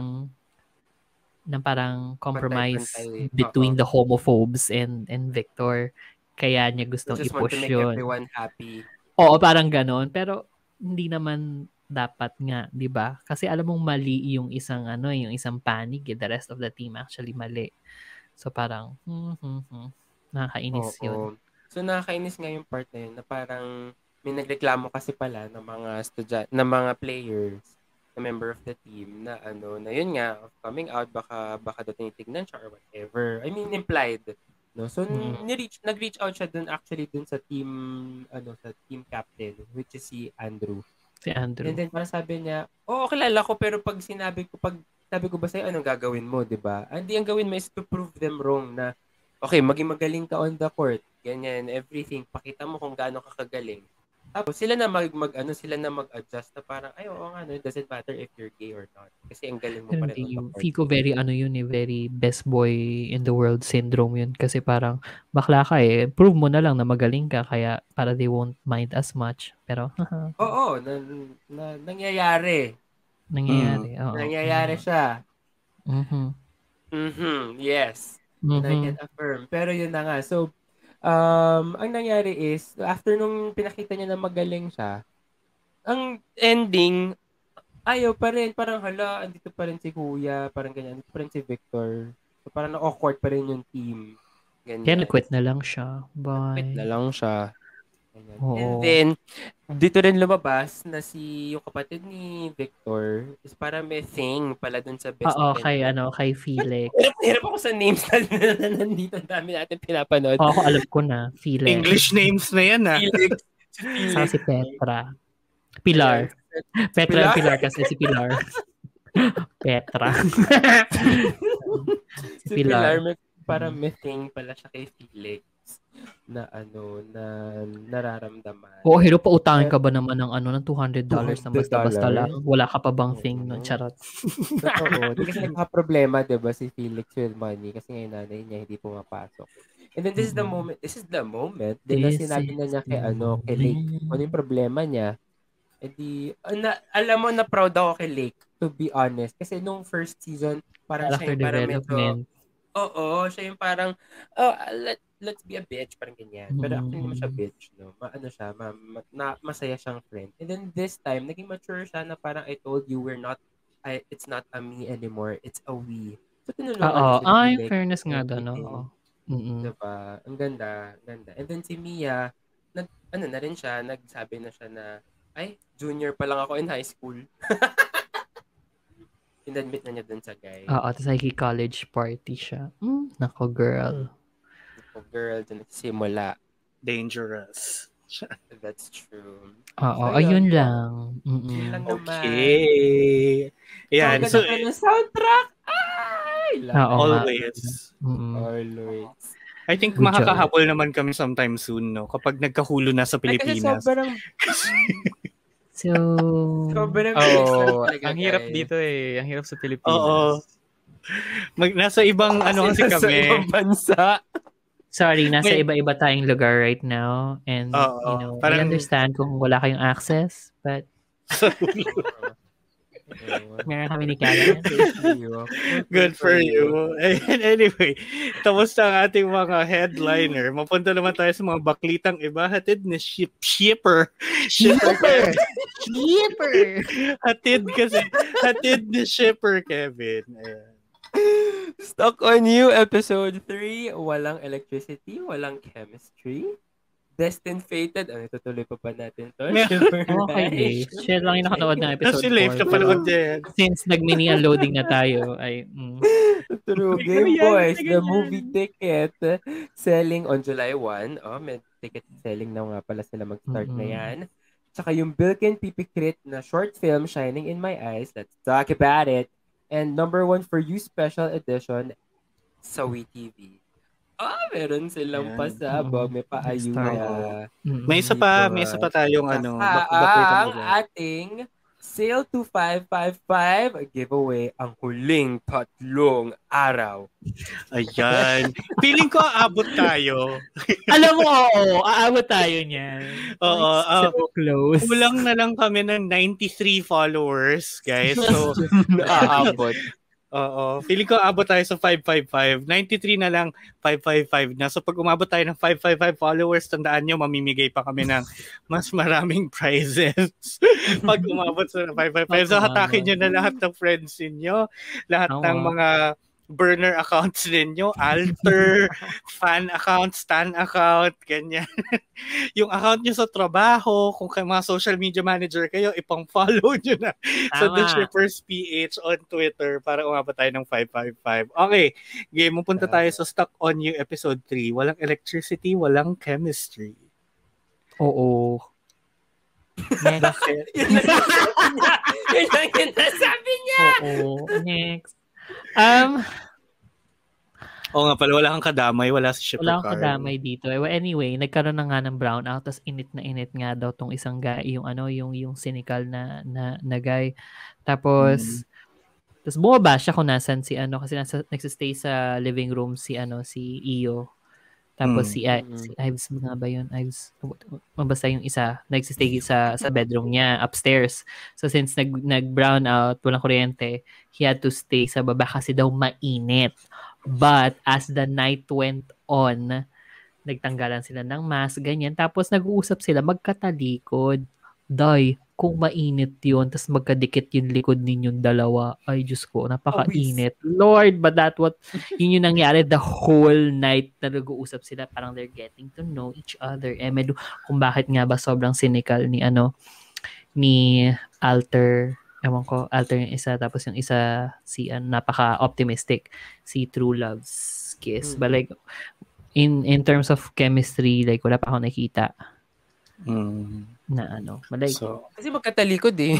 ng parang compromise Pantay-pantay. between Oo. the homophobes and and Victor. Kaya niya I gustong just want to i-push make yun. everyone happy. Oo, parang ganon. Pero hindi naman dapat nga, 'di ba? Kasi alam mong mali yung isang ano, yung isang panig, eh. The rest of the team actually mali. So parang hmm, hmm, hmm. Nakakainis yun. Oo. So nakakainis nga yung part na yun na parang may nagreklamo kasi pala ng mga estudyante, ng mga players, na member of the team na ano, na yun nga, coming out, baka baka daw tinitignan siya or whatever. I mean, implied. No? So, Mm. ni-reach, nag-reach out siya dun actually dun sa team, ano, sa team captain, which is si Andrew. Si Andrew. And then parang sabi niya, oo, oh, kilala ko, pero pag sinabi ko, pag sabi ko ba sa'yo, anong gagawin mo, di ba? Hindi, ang gawin mo is to prove them wrong na, okay, maging magaling ka on the court, ganyan, everything, pakita mo kung gaano ka kagaling. Tapos sila na mag, mag ano, sila na mag-adjust na parang, ay, oo nga, no, it doesn't matter if you're gay or not. Kasi ang galing mo pa rin on the Hindi, court. Fico very ano yun eh, very best boy in the world syndrome yun. Kasi parang bakla ka eh, prove mo na lang na magaling ka kaya para they won't mind as much. Pero, Oo, na, na, nangyayari. nangyayari. Oo. Nangyayari siya. Mhm. Mhm, yes. Mhm. And I can affirm. Pero yun na nga. So, um, ang nangyari is, after nung pinakita niya na magaling siya, ang ending, ayaw pa rin. Parang, hala, andito pa rin si Kuya. Parang ganyan. Andito pa rin si Victor. So, parang na-awkward pa rin yung team. Ganyan. Kaya nag-quit na lang siya. Bye. Quit na lang siya. Ganyan. Oo. And then, dito rin lumabas na si yung kapatid ni Victor is para may thing pala dun sa best Oo, friend. kay ano, kay Felix. Hirap, hirap ako sa names na, na nandito. Ang dami natin pinapanood. Oo, ako alam ko na. Felix. English names na yan, ah. Felix. Saka si Petra. Pilar. Petra Pilar? and Pilar kasi si Pilar. Petra. Si Pilar, may, para may thing pala siya kay Felix na ano, na nararamdaman. Oo, Hero, pautangin ka ba naman ng ano, ng two hundred dollars na two hundred dollars? basta-basta lang? Wala ka pa bang Oo. thing nun? Charot. Totoo. Di kasi nagka-problema, diba, si Felix with money kasi ngayon nanay niya hindi pumapasok. And then this is the Mhm. moment, this is the moment, din na This sinabi na is niya kay the ano, kay Lake, moment. ano yung problema niya. E di, na, alam mo na proud ako kay Lake, to be honest. Kasi nung first season, parang siya Character yung parang medyo, development. oo, siya yung parang, oh, let, let's be a bitch, parang ganyan. Pero actually, hindi mo siya Mm. bitch, no? Ma, ano siya, ma, ma, na, masaya siyang friend. And then this time, naging mature siya na parang, I told you, we're not, I, it's not a me anymore, it's a we. So, tinulungan Oo. niya si Ay, Felix, fairness nga doon. everything. Oo. Mm-mm. Diba? Ang ganda, ganda. And then si Mia, nag, ano na rin siya, nagsabi na siya na, ay, junior pa lang ako in high school. In-admit na niya dun sa guy. Oo, tapos nagki-college party siya. Mm, nako, girl. Oh, girl, dun nagsimula. Dangerous. That's true. Oo, So, ayun yun. lang. Yun Mm-mm. lang naman. Okay. Yan. So, So, ang ganda pa ng soundtrack! Ay! Love Oo it. nga. always. Mm-mm. Always. I think Good makakahabol naman kami sometime soon, no? Kapag nagkahulo na sa Ay, kasi Pilipinas. sobrang, So, sobrang bilis lang Oh, talaga, ang hirap guys. dito eh. Ang hirap sa Pilipinas. Oo. Mag, nasa ibang ano kasi nasa kami. ibang bansa. sorry, nasa May- iba-iba tayong lugar right now. And, Oo, you know, I parang- understand kung wala kayong access. But, Meron kami ni Karen. Good for you. And anyway, tapos na ang ating mga headliner. Mapunta naman tayo sa mga baklitang iba. Hatid ni ship, shipper. Shipper! Shipper! Hatid kasi. Hatid ni shipper, Kevin. Ayan. Stuck on You, episode three. Walang electricity, walang chemistry. Destined Fated. Ano, tutuloy pa pa natin to? Okay, share lang yung nakanood ng episode Kasi live na panood din. Since nag-mini unloading na tayo, ay... Mm. True. Game Boys, the movie ticket selling on July first. Oh, may ticket selling na nga pala sila mag-start mm-hmm. na yan. Tsaka yung Bilkin Pipikrit na short film, Shining in My Eyes. Let's talk about it. And number one for you special edition sa WeTV. Ah, meron silang yeah. pasabog, may paayuda. May isa pa, may isa pa tayong ano, bak- ang ating Sale two five five five giveaway ang huling tatlong araw. Ayan. Feeling ko aabot tayo. Alam mo, oo, aabot tayo niyan. Oo, uh, so close. Kulang na lang kami ng ninety-three followers, guys. So, aabot. Oo. Feeling ko abot tayo sa five five five. ninety-three na lang, five five five na. So pag umabot tayo ng five five five followers, tandaan nyo, mamimigay pa kami ng mas maraming prizes. Pag umabot sa five five five. So hatakin nyo na lahat ng friends ninyo. Lahat oh, ng mga burner accounts ninyo, alter, fan account, stan account, ganyan. Yung account nyo sa trabaho, kung kayo mga social media manager kayo, ipang-follow nyo na sa The Shippers P H on Twitter para umabot tayo ng five five five. Okay, game, pupunta tayo sa Stuck on You episode three. Walang electricity, walang chemistry. Oo. Next. Yun ang kinasabi niya. Oo. Next. Um, Oo nga pala, wala kang kadamay, wala si Shipper Wala kang kadamay dito. Well, anyway, nagkaroon na nga ng brownout, tapos init na init nga daw tong isang guy, yung ano, yung yung cynical na na, na guy. Tapos mm. tapos bumaba siya kung nasan si ano, kasi nasa, nagsistay sa living room si ano, si Iyo. Tapos mm. si, uh, si Ives nga ba yun? Ives, basta yung isa, nagsistay sa sa bedroom niya, upstairs. So since nag, nag-brown out, walang kuryente, he had to stay sa baba kasi daw mainit. But as the night went on, nagtanggalan sila ng mask, ganyan. Tapos nag-uusap sila, magkatalikod. Day, kung mainit yun, tapos magkadikit yung likod ninyong dalawa, ay Diyos ko, napaka-init. Lord, but that what, yun yung nangyari the whole night na nag-uusap sila, parang they're getting to know each other. Eh, medyo, kung bakit nga ba sobrang cynical ni, ano, ni Alter, ewan ko, Alter yung isa, tapos yung isa, si, ano, napaka-optimistic, si True Love's Kiss. Mm-hmm. But like, in, in terms of chemistry, like, wala pa ako nakita. Mm. Na ano, malay. So, kasi magkatalikod eh.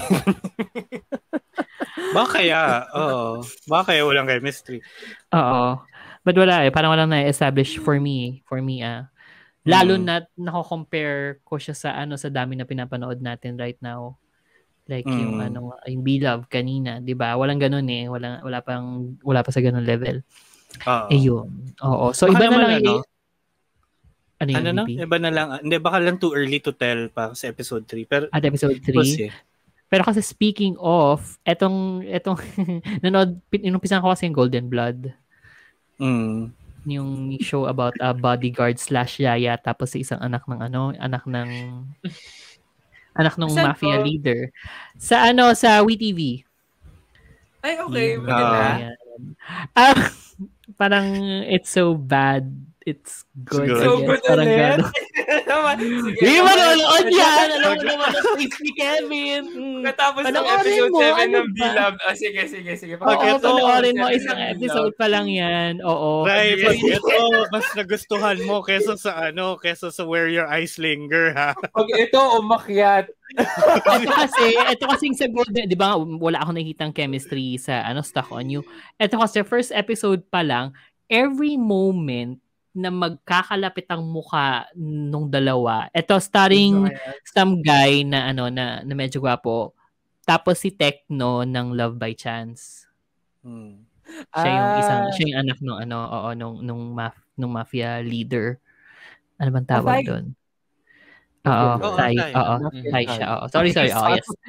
Baka kaya, oo. Baka kaya walang chemistry. Oo. But wala eh, parang walang na-establish for me, for me ah. Lalo mm. na nako-compare ko siya sa ano, sa dami na pinapanood natin right now. Like mm. yung ano, yung Beloved kanina, 'di ba? Walang ganoon eh, wala wala pang wala pa sa ganoon level. Oo. Ayun. Oo. So baka iba na lang ano, eh, Ano, ano na? Iba na lang. Hindi, baka lang too early to tell pa sa episode three. Pero, At episode three? Pero kasi speaking of, etong, etong, nanood, inumpisan ko kasi yung Golden Blood. Mm. Yung show about a bodyguard slash yaya, tapos isang anak ng ano, anak ng, anak ng Saan mafia po? leader. Sa ano, sa WeTV. Ay, okay. Yung, uh, uh, parang, it's so bad. It's good. It's so good parang ulit. Hindi mo nanonood yan. Alam mo naman ang face ni Kevin. Katapos ng episode seven ng Beloved. Ah, sige, sige, sige. Oo, panoorin mo. Isang episode pa lang yan. Oo. Right. Ito, mas nagustuhan mo kesa sa ano, kesa sa Where Your Eyes Linger, ha? Pag ito, umakyat. ito kasi, ito kasi sa Golden, di ba, wala akong nakikitang chemistry sa ano, Stuck on You. Ito kasi, first episode pa lang, every moment na magkakalapit ang mukha nung dalawa. Ito, starring some guy na ano na, na medyo gwapo. Tapos si Tekno ng Love by Chance. Hmm. Siya yung isang siya yung anak nung ano, oo, nung nung maf, nung mafia leader. Ano bang tawag doon? Oo, Thai. Oo, Thai siya. Oo. Sorry, sorry. Oh, yes.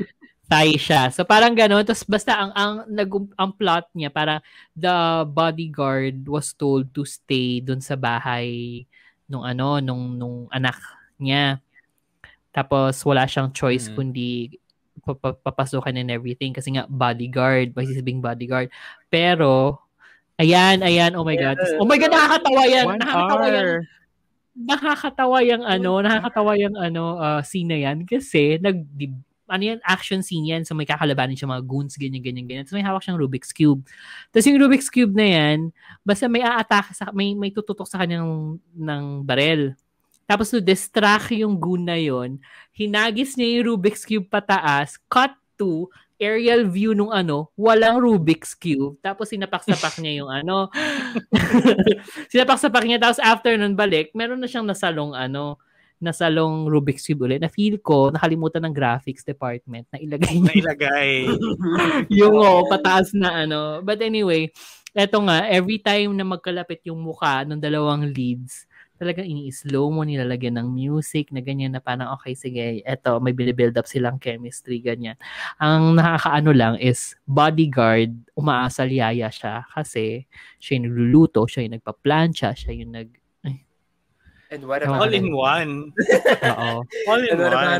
Thai siya. So parang gano'n. Tapos basta ang ang nag ang plot niya para the bodyguard was told to stay dun sa bahay nung ano nung nung anak niya. Tapos wala siyang choice mm-hmm. kundi papasukan and everything kasi nga bodyguard, may sisibing bodyguard. Pero ayan, ayan, oh my God. Oh my God, nakakatawa yan. One nakakatawa hour. yan. Nakakatawa yung ano, nakakatawa yung ano, uh, scene na yan kasi nag ano yan, action scene yan. So may kakalabanin siya mga goons, ganyan, ganyan, ganyan. So may hawak siyang Rubik's Cube. Tapos yung Rubik's Cube na yan, basta may a-attack, sa, may, may tututok sa kanya ng, ng barel. Tapos to distract yung goon na yon, hinagis niya yung Rubik's Cube pataas, cut to aerial view nung ano, walang Rubik's Cube. Tapos sinapak-sapak niya yung ano. Sinapak-sapak niya. Tapos after nun balik, meron na siyang nasalong ano, nasalong Rubik's Cube ulit. Na feel ko, nakalimutan ng graphics department na ilagay niya. Na ilagay. yung oh, pataas na ano. But anyway, eto nga, every time na magkalapit yung mukha ng dalawang leads, talagang ini-slow mo, nilalagyan ng music na ganyan na parang, okay, sige, eto, may build up silang chemistry, ganyan. Ang nakakaano lang is, bodyguard, umaasal yaya siya kasi siya yung nagluluto, siya yung nagpa-plancha, siya yung nag... Ay. And what about all in one. Oo. All in and one.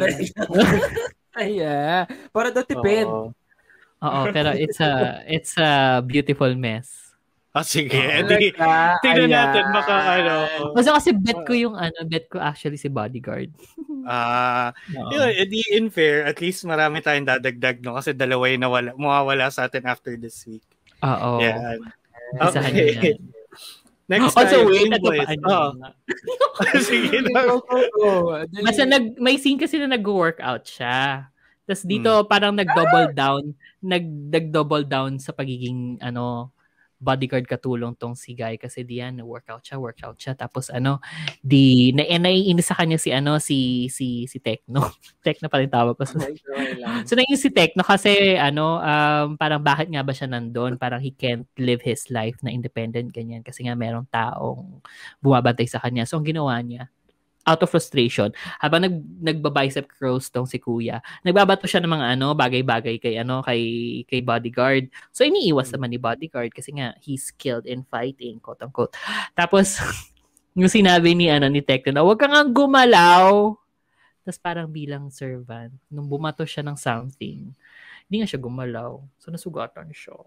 Ay, yeah. Para daw tipid. Oo. Oo, pero it's a, it's a beautiful mess. Ah, sige. Oh, Di, tingnan natin, baka ano. Basta kasi bet ko yung ano, bet ko actually si bodyguard. Ah, uh, yun, edi in fair, at least marami tayong dadagdag, no? Kasi dalawa yung nawala, mawawala sa atin after this week. Oo. Yan. Okay. Next also, time, wait, boys. Oh. Sige na. Basta nag, may scene kasi na nag-workout siya. Tapos dito, hmm. parang nag-double down, nag, nag-double down sa pagiging, ano, bodyguard katulong tong si Guy kasi diyan workout siya, workout siya tapos ano di na naiinis sa kanya si ano si si si Tekno. Tekno pa rin tawag ko. So, so naiinis si Tekno kasi ano um, parang bakit nga ba siya nandoon? Parang he can't live his life na independent ganyan kasi nga merong taong bumabantay sa kanya. So ang ginawa niya out of frustration, habang nag nagba-bicep curls tong si Kuya, nagbabato siya ng mga ano, bagay-bagay kay ano, kay kay bodyguard. So iniiwas naman ni bodyguard kasi nga he's skilled in fighting, quote unquote. Tapos yung sinabi ni ano ni Tekno na wag kang gumalaw. Tapos parang bilang servant, nung bumato siya ng something, hindi nga siya gumalaw. So nasugatan siya.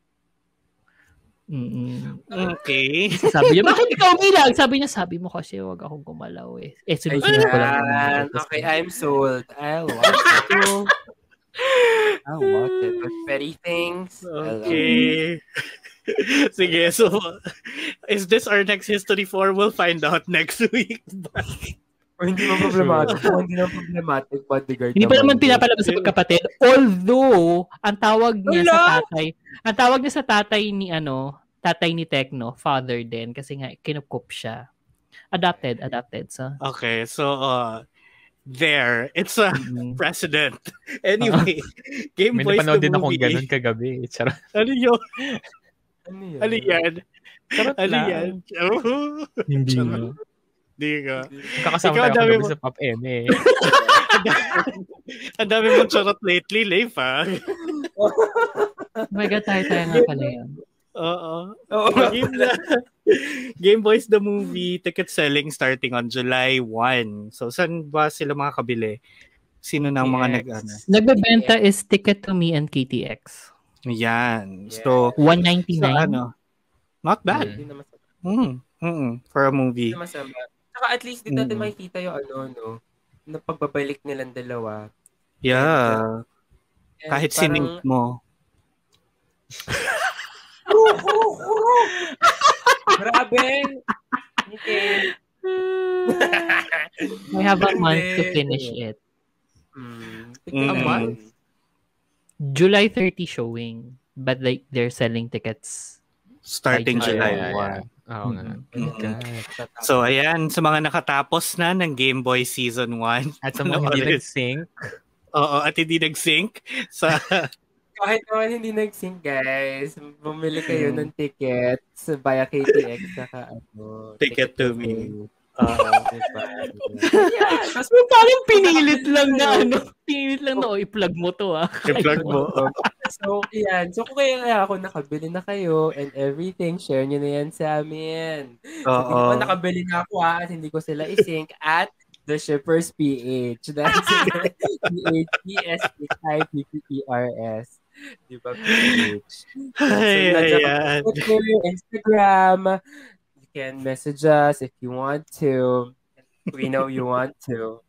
Mm-mm. Okay. Sabi niya, bakit ikaw bilang? Sabi niya, sabi mo kasi wag akong gumalaw eh. Eh, sunod ko lang. Okay, I'm sold. I'll watch it. I'll watch it. But petty things. Okay. Sige, so is this our next history for? We'll find out next week. O hindi mo problematic. O hindi mo problematic. Bodyguard. Hindi pa naman pinapalabas sa pagkapatid. Although, ang tawag niya Hello? sa tatay, ang tawag niya sa tatay ni ano, tatay ni Tekno, father din. Kasi nga, kinukup siya. Adopted, adopted. So. Okay, so, uh, there. It's a mm-hmm. precedent. Anyway, uh, Game Boys the movie. May napanood din akong ganun kagabi. Charot. Ano yun? Ano yan? Ano yan? Charot ano yan? Hindi mo. Di ka. Kakasama tayo kagabi sa Pop M eh. Ang dami mong charot lately, Leif, ha? Oh my God, tayo-tayo nga pala yan. Oo. Game, Game Boys the movie, ticket selling starting on July first. So, saan ba sila makakabili? Sino nang mga nag ano? Nagbebenta is Ticket to Me and K T X. Yan. So, one ninety-nine. So, ano? Not bad. Mm. Mm-hmm. For a movie. Saka at least dito natin mm. makikita yung ano, no? Na pagbabalik nilang dalawa. Yeah. And kahit parang... sinink mo. Grabe! Okay. We have a month to finish it. Mm. Mm. A month? July thirtieth showing. But like they're selling tickets. Starting July first. Oo nga. Mm-hmm. So, ayan, sa mga nakatapos na ng Game Boy Season one. At sa mga hindi nag-sync. Oo, at hindi nag-sync. Sa... Kahit naman hindi nag-sync, guys, bumili kayo ng tickets via K T X saka ano. Ticket to Me. Uh, yeah. Tapos parang pinilit lang na ano, pinilit lang na, oh, i-plug mo to ah. I-plug mo. So, yan. So, kung kaya ako nakabili na kayo and everything, share nyo na yan sa amin. So, hindi ko nakabili na ako ah, at hindi ko sila isync at The Shippers P H. That's P H P S H I P P P R S. Di ba, P H? So, ayan. Twitter, Instagram, you can message us if you want to. We know you want to.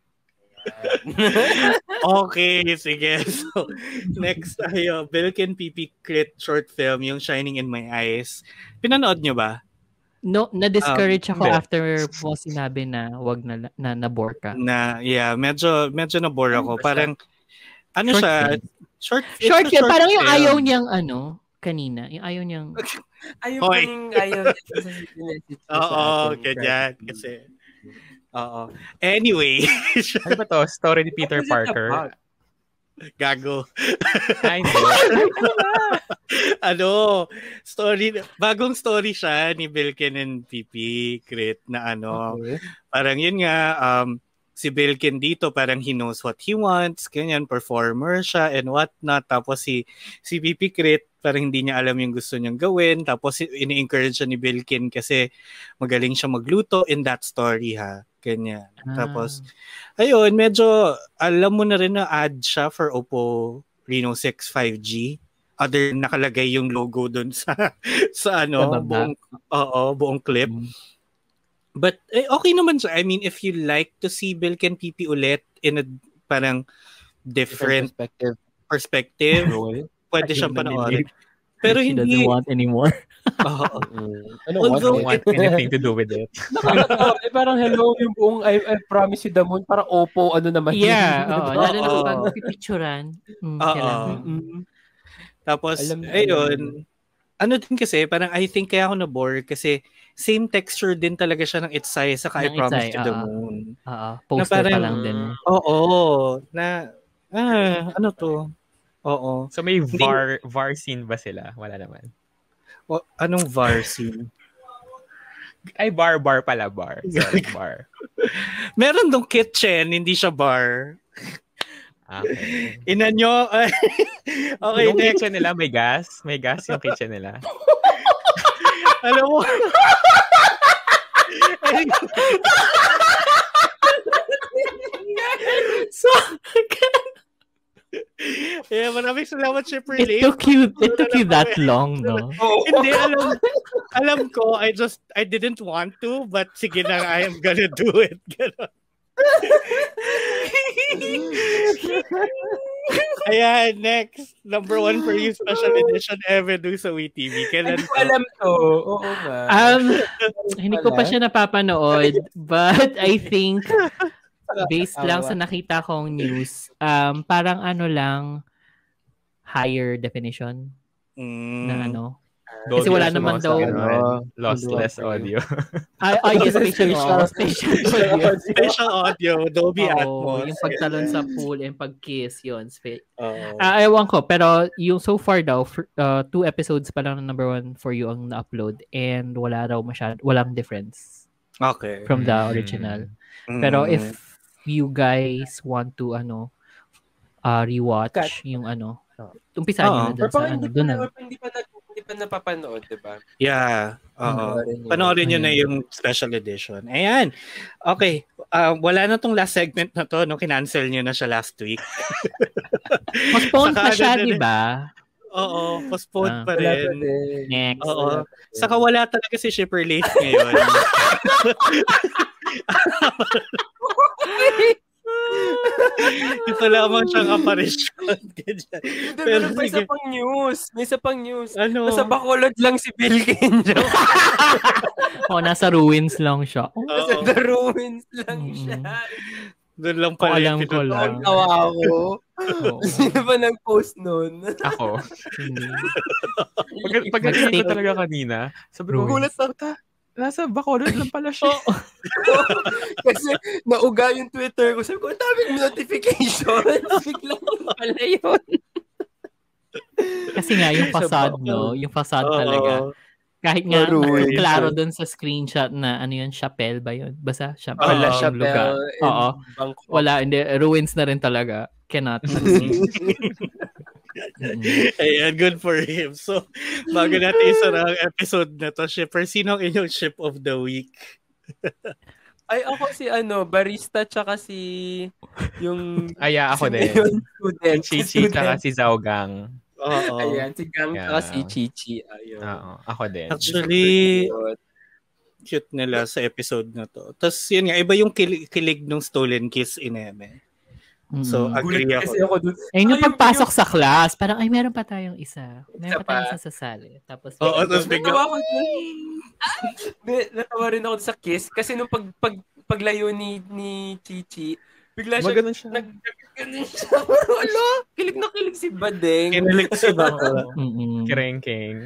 Okay, sige. So, next tayo, Bilkin P P Crit short film, yung Shining in My Eyes. Pinanood nyo ba? No, na-discourage um, ako hindi. after mo sinabi na wag na na nabore ka. Na, yeah, medyo medyo nabore ako. Parang, ano short siya? Film. Short, short, short parang film. yung ayaw niyang ano, kanina. Yung ayaw niyang... Ayaw pa ning ayaw niya. Oo, ganyan. Kasi, oo. Anyway. Ano ba to? Story ni Peter Parker? Gago. Ay, ano, story, bagong story siya ni Bilkin and P P Crit na ano, okay. Parang yun nga, um, si Bilkin dito parang he knows what he wants, ganyan, performer siya and what not. Tapos si, si P P Crit parang hindi niya alam yung gusto niyang gawin. Tapos ini-encourage siya ni Bilkin kasi magaling siya magluto in that story ha. Ganyan. Ah. Tapos, ayun, medyo alam mo na rin na ad siya for Oppo Reno six five G. Other nakalagay yung logo doon sa sa ano, buong oo, buong clip. Mm. But eh, okay naman siya. I mean, if you like to see Bilkin P P ulit in a parang different, different perspective, perspective pwede siyang panoorin. Pero she hindi doesn't want anymore. Oo. I don't want, want anything to do with it. Nakakatawa. Eh, parang hello, yung buong I, I promise you the moon, parang Oppo, ano naman. Yeah, oo. Lalo na pag pipicturan. Mm, oo. Tapos, ayun. Ano din kasi, parang I think kaya ako na-bore kasi same texture din talaga siya ng Itsai saka I Promise You the Moon. Oo. Poster pa lang din. Oo. Na, ah, ano to? Oo. So may V A R V A R scene ba sila? Wala naman. O, anong V A R scene? Ay, bar, bar pala, bar. Sorry, bar. Meron dong kitchen, hindi siya bar. Okay. Ina nyo. Okay, yung next. kitchen nila, may gas? May gas yung kitchen nila. Alam mo. So, yeah, maraming salamat, Shipper It took you, it took you that long, no? Oh. Hindi, alam, alam ko, I just, I didn't want to, but sige na, I am gonna do it. Ganon. Ayan, next. Number one for you, special edition ever do sa W E T V. Kailan ko alam to. Oo nga. Um, hindi ko pa siya napapanood, but I think based lang sa nakita kong news, um, parang ano lang, higher definition mm. na ano. Dolby Kasi wala naman daw. Ano, lossless audio. Ay, ay, yes, spatial, spatial audio. Spatial audio, Dolby oh, Atmos. Yung pagtalon sa pool and pag-kiss, yun. Sp- oh. uh, ewan ko, pero yung so far daw, for, uh, two episodes pa lang na number one for you ang na-upload and wala raw masyad, walang difference. Okay. From the original. Mm. Pero if you guys want to, ano, uh, rewatch Cut. yung ano, umpisa nyo na dun sa ano, dun na. Hindi pa Hindi pa napapanood, diba? Yeah. Oo. Panoorin nyo na yung special edition. Ayan. Okay. Uh, wala na tong last segment na to. No? Kinancel nyo na siya last week. Postponed na siya, di ba? Oo. Postponed uh, pa rin. Next. Oo. Saka wala talaga si Shipper Late ngayon. Ito lamang siyang aparisyon. Pero may isa pang news. May isa pang news. Ano? Nasa Bacolod lang si Bilkin. oh, nasa ruins lang siya. Oh. Nasa the ruins lang mm-hmm. siya. Doon lang pala. Alam ko lang. Tawa ako. Oh. Sino ba nag-post nun? Ako. pag pag nakita talaga kanina, sabi ko, gulat lang ta. Nasa Bacolod lang pala siya. Kasi nauga yung Twitter ko. Sabi ko, ang daming notification. Biglang pala yun. Kasi nga, yung facade, no? Yung facade uh, talaga. Kahit nga, Oh, ruins. klaro dun sa screenshot na, ano yun, Chapel ba yun? Basta, Chapel. Wala, yung Chapel lugar. in Oo. Bangkok. Wala, hindi. Ruins na rin talaga. Cannot. Mm. Ayan, good for him. So, bago natin isa na ang episode na to, shipper, sino ang inyong ship of the week? Ay, ako si ano, barista tsaka si yung... Ay, yeah, ako si din. yung student. Si Chichi tsaka si Zhaogang. Oo. Ayan, si Gang Yeah. tsaka si Chichi. Ayun. Oo, ako din. Actually, Cute. cute nila sa episode na to. Tapos yun nga, iba yung kilig, kilig ng Stolen Kiss in Eme. So, Mm. agree Gulat ako. kasi ako dun. Ayun yung Ay, pagpasok sa class, parang, ay, meron pa tayong isa. Meron Isa pa tayong pa. isa sa sali. Tapos, Oo, tapos bigla, Natawa ko dun. Di- Natawa rin ako sa kiss kasi nung pag, pag, paglayo ni, ni Chichi, bigla siya, Maganon siya. nag, nag, siya. Wala, kilig na kilig si Badeng. kinilig si Bakla. mm Kerengking.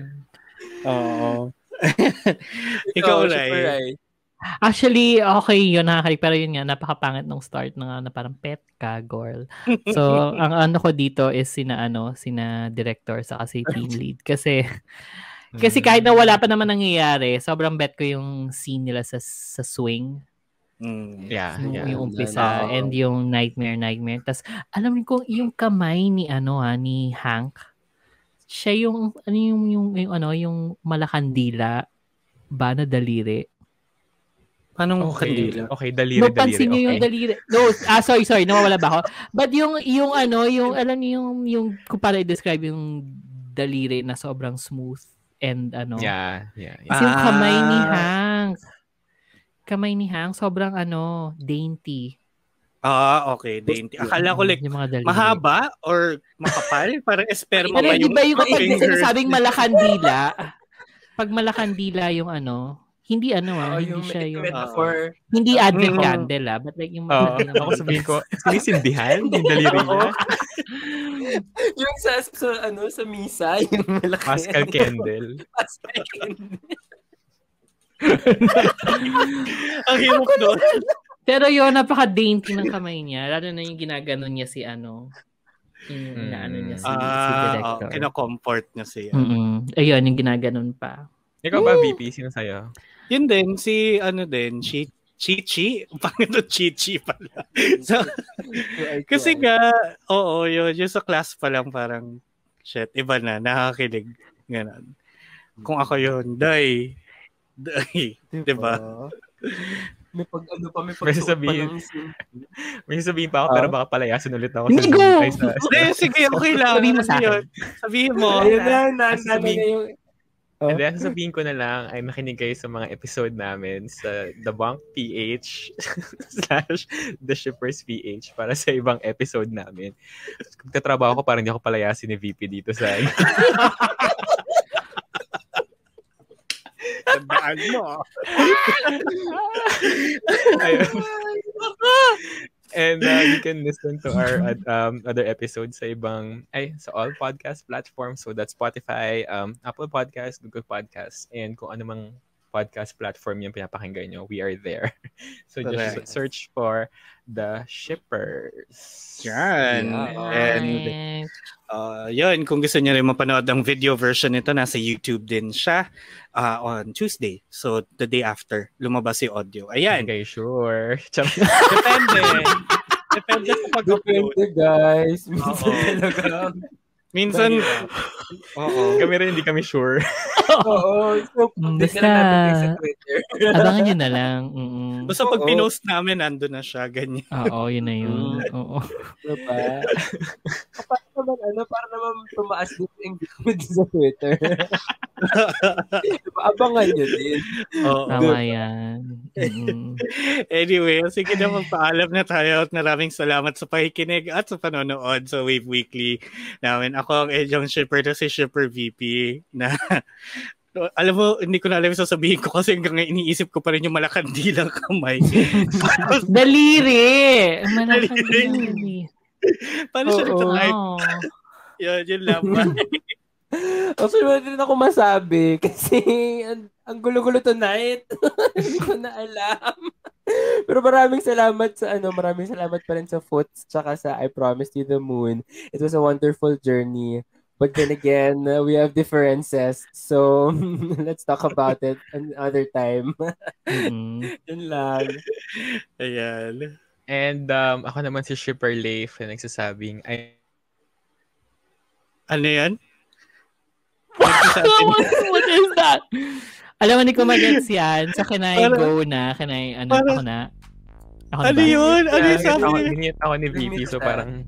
Oo. Ikaw, Oo, Rai. super Rai. Actually, okay yun, nakakalig. Pero yun nga, napakapangit nung start na, nga, na parang pet ka, girl. So, ang ano ko dito is sina, ano, sina director sa kasi team lead. Kasi, kasi kahit na wala pa naman nangyayari, sobrang bet ko yung scene nila sa, sa swing. Mm. Yeah, Yung, yeah. yung umpisa Oo. and yung nightmare, nightmare. Tapos, alam niyo kung yung kamay ni, ano ha, ni Hank, siya yung, ano yung, yung, yung ano, yung malakandila ba na daliri. Anong Okay, kandila? okay, daliri, No, daliri. pansin niyo Okay. yung daliri. No, ah, sorry, sorry, nawawala ba ako? But yung, yung ano, yung, alam niyo yung, yung, kung para i-describe yung daliri na sobrang smooth and ano. Yeah, yeah, Is yeah. yung kamay ni Ah. Hank. Kamay ni Hank, sobrang ano, dainty. Ah, okay. Dainty. Akala ko like, Yung mga daliri. mahaba or makapal? Parang esperma Ano, ba di yung ba yung kapag fingers? sinasabing malakandila, pag malakandila yung ano, hindi ano ah, Oo, hindi yung siya yung, metaphor. hindi advent Mm. candle ah, but like yung Oo, malakandila. ako sabihin ko, sinisindihan yung daliri niya. Yung sa, sa, ano, sa misa, yung malaki. Pascal Kendall. Pascal Kendall. Ang hirap doon. Pero yun, napaka-dainty ng kamay niya. Lalo na yung ginaganon niya si ano, yung Mm. inaano niya si, si Ah, director. oh, kina-comfort niya siya. Mm-mm. Ayun, yung ginaganon pa. Ikaw ba, V P? Sino sa'yo? Yun din, si ano din, si Chichi. Pangit to Chichi pala. So, kasi nga, oo, yun, yung sa class pa lang parang, shit, iba na, nakakakilig. Ganon. Kung ako yun, day. Day. Diba? May pag ano pa, may May pagsuot pa sasabihin. ng sim. May sasabihin pa ako, pero baka palayasin ulit ako. Hindi sa- ko! ay, sa- Hindi, sige, okay lang. Sabihin mo sa Ano akin. yun? Sabihin mo. Ayun na, na, na, Sasabihin- na yung... Oh. And then, sasabihin ko na lang ay makinig kayo sa mga episode namin sa The Bunk P H slash The Shippers P H para sa ibang episode namin. Kung tatrabaho ko, parang hindi ako palayasin ni V P dito sa... Tandaan mo. Ayun. And uh, you can listen to our uh, um, other episodes sa ibang, ay, sa all podcast platforms. So that's Spotify, um, Apple Podcasts, Google Podcasts, and kung ano mang podcast platform yung pinapakinggan nyo, we are there. So just Correct. search for The Shippers. Yan. Yeah. And uh, yun, kung gusto niyo rin mapanood ang video version nito, nasa YouTube din siya uh, on Tuesday. So the day after, lumabas si audio. Ayan. Okay, sure. Charot. Depende. Depende sa pag-upload. Depende, guys. Minsan Oo. talaga. Minsan, oo. Kami rin, hindi kami sure. Oo. So, Mm, update basta- na natin kayo sa Twitter. Abangan nyo na lang. Mm-mm. Basta pag Oo. pinost namin, nandun na siya, ganyan. Oo, yun na yun. Oo. Diba? Para naman, ano, para naman tumaas din yung engagement sa Twitter. Diba? Abangan nyo din. Oo. Tama yan. Mm-mm. Anyway, sige na, magpaalam na tayo at maraming salamat sa pakikinig at sa panonood sa Wave Weekly namin. Ako ang inyong shipper na si Shipper V P na alam mo, hindi ko na alam yung sasabihin ko kasi hanggang ngayon iniisip ko pa rin yung malakandilang kamay. Daliri! Malakang Daliri. daliri. Paano siya Oo. nagtatype? Oo. Yun, yun lang. Bye. Actually, wala din ako masabi kasi ang, ang gulo-gulo tonight. Hindi ko na alam. Pero maraming salamat sa ano, maraming salamat pa rin sa Foots tsaka sa I Promised You the Moon. It was a wonderful journey But then again, uh, we have differences. So, let's talk about it another time. Mm-hmm. Yun lang. Ayan. And um, ako naman si Shipper Leif na nagsasabing, ay... Ano yan? What is that? Alam mo, hindi ko mag-gets yan. So, can I Para, go na? Can I, ano, para, ako na? Ako ano na yun? Ano yung sabi? Ako, ginit ako ni V P, so parang...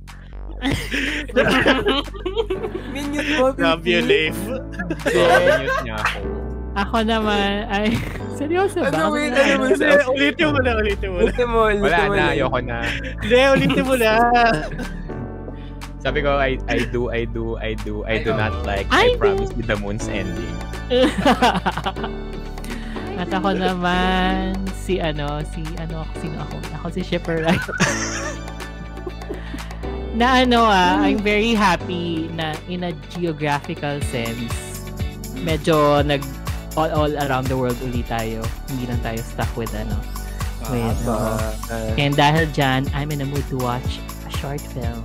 Minute mo, Love you, Leif. So, minute niya ako. Ako naman, ay, seryoso ba? Ano, wait, ano mo Hindi, ulitin mo na, ulitin mo na. Ulitin mo, ulitin Wala mo. na, ayoko na. Hindi, ulitin mo na. Sabi ko, I, I do, I do, I do, I do not like, I I, do. promise you the moon's ending. At ako naman, si ano, si ano, sino ako? Ako si Shipper Right. Na ano ah, I'm very happy na in a geographical sense, medyo nag all, all around the world ulit tayo. Hindi lang tayo stuck with ano. With, uh, uh, and dahil dyan, I'm in a mood to watch a short film.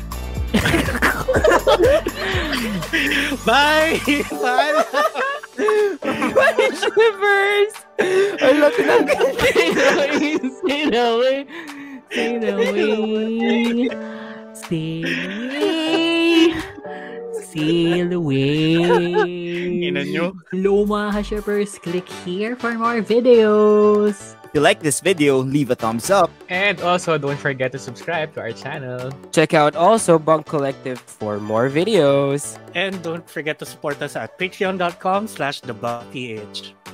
Bye! Bye! Bye, Shivers! Ang laki ng Sail away, sail away, sail away, sail away. Ina nyo. Luma Shippers, click here for more videos. If you like this video, leave a thumbs up. And also, don't forget to subscribe to our channel. Check out also Bunk Collective for more videos. And don't forget to support us at patreon dot com slash the buck p h.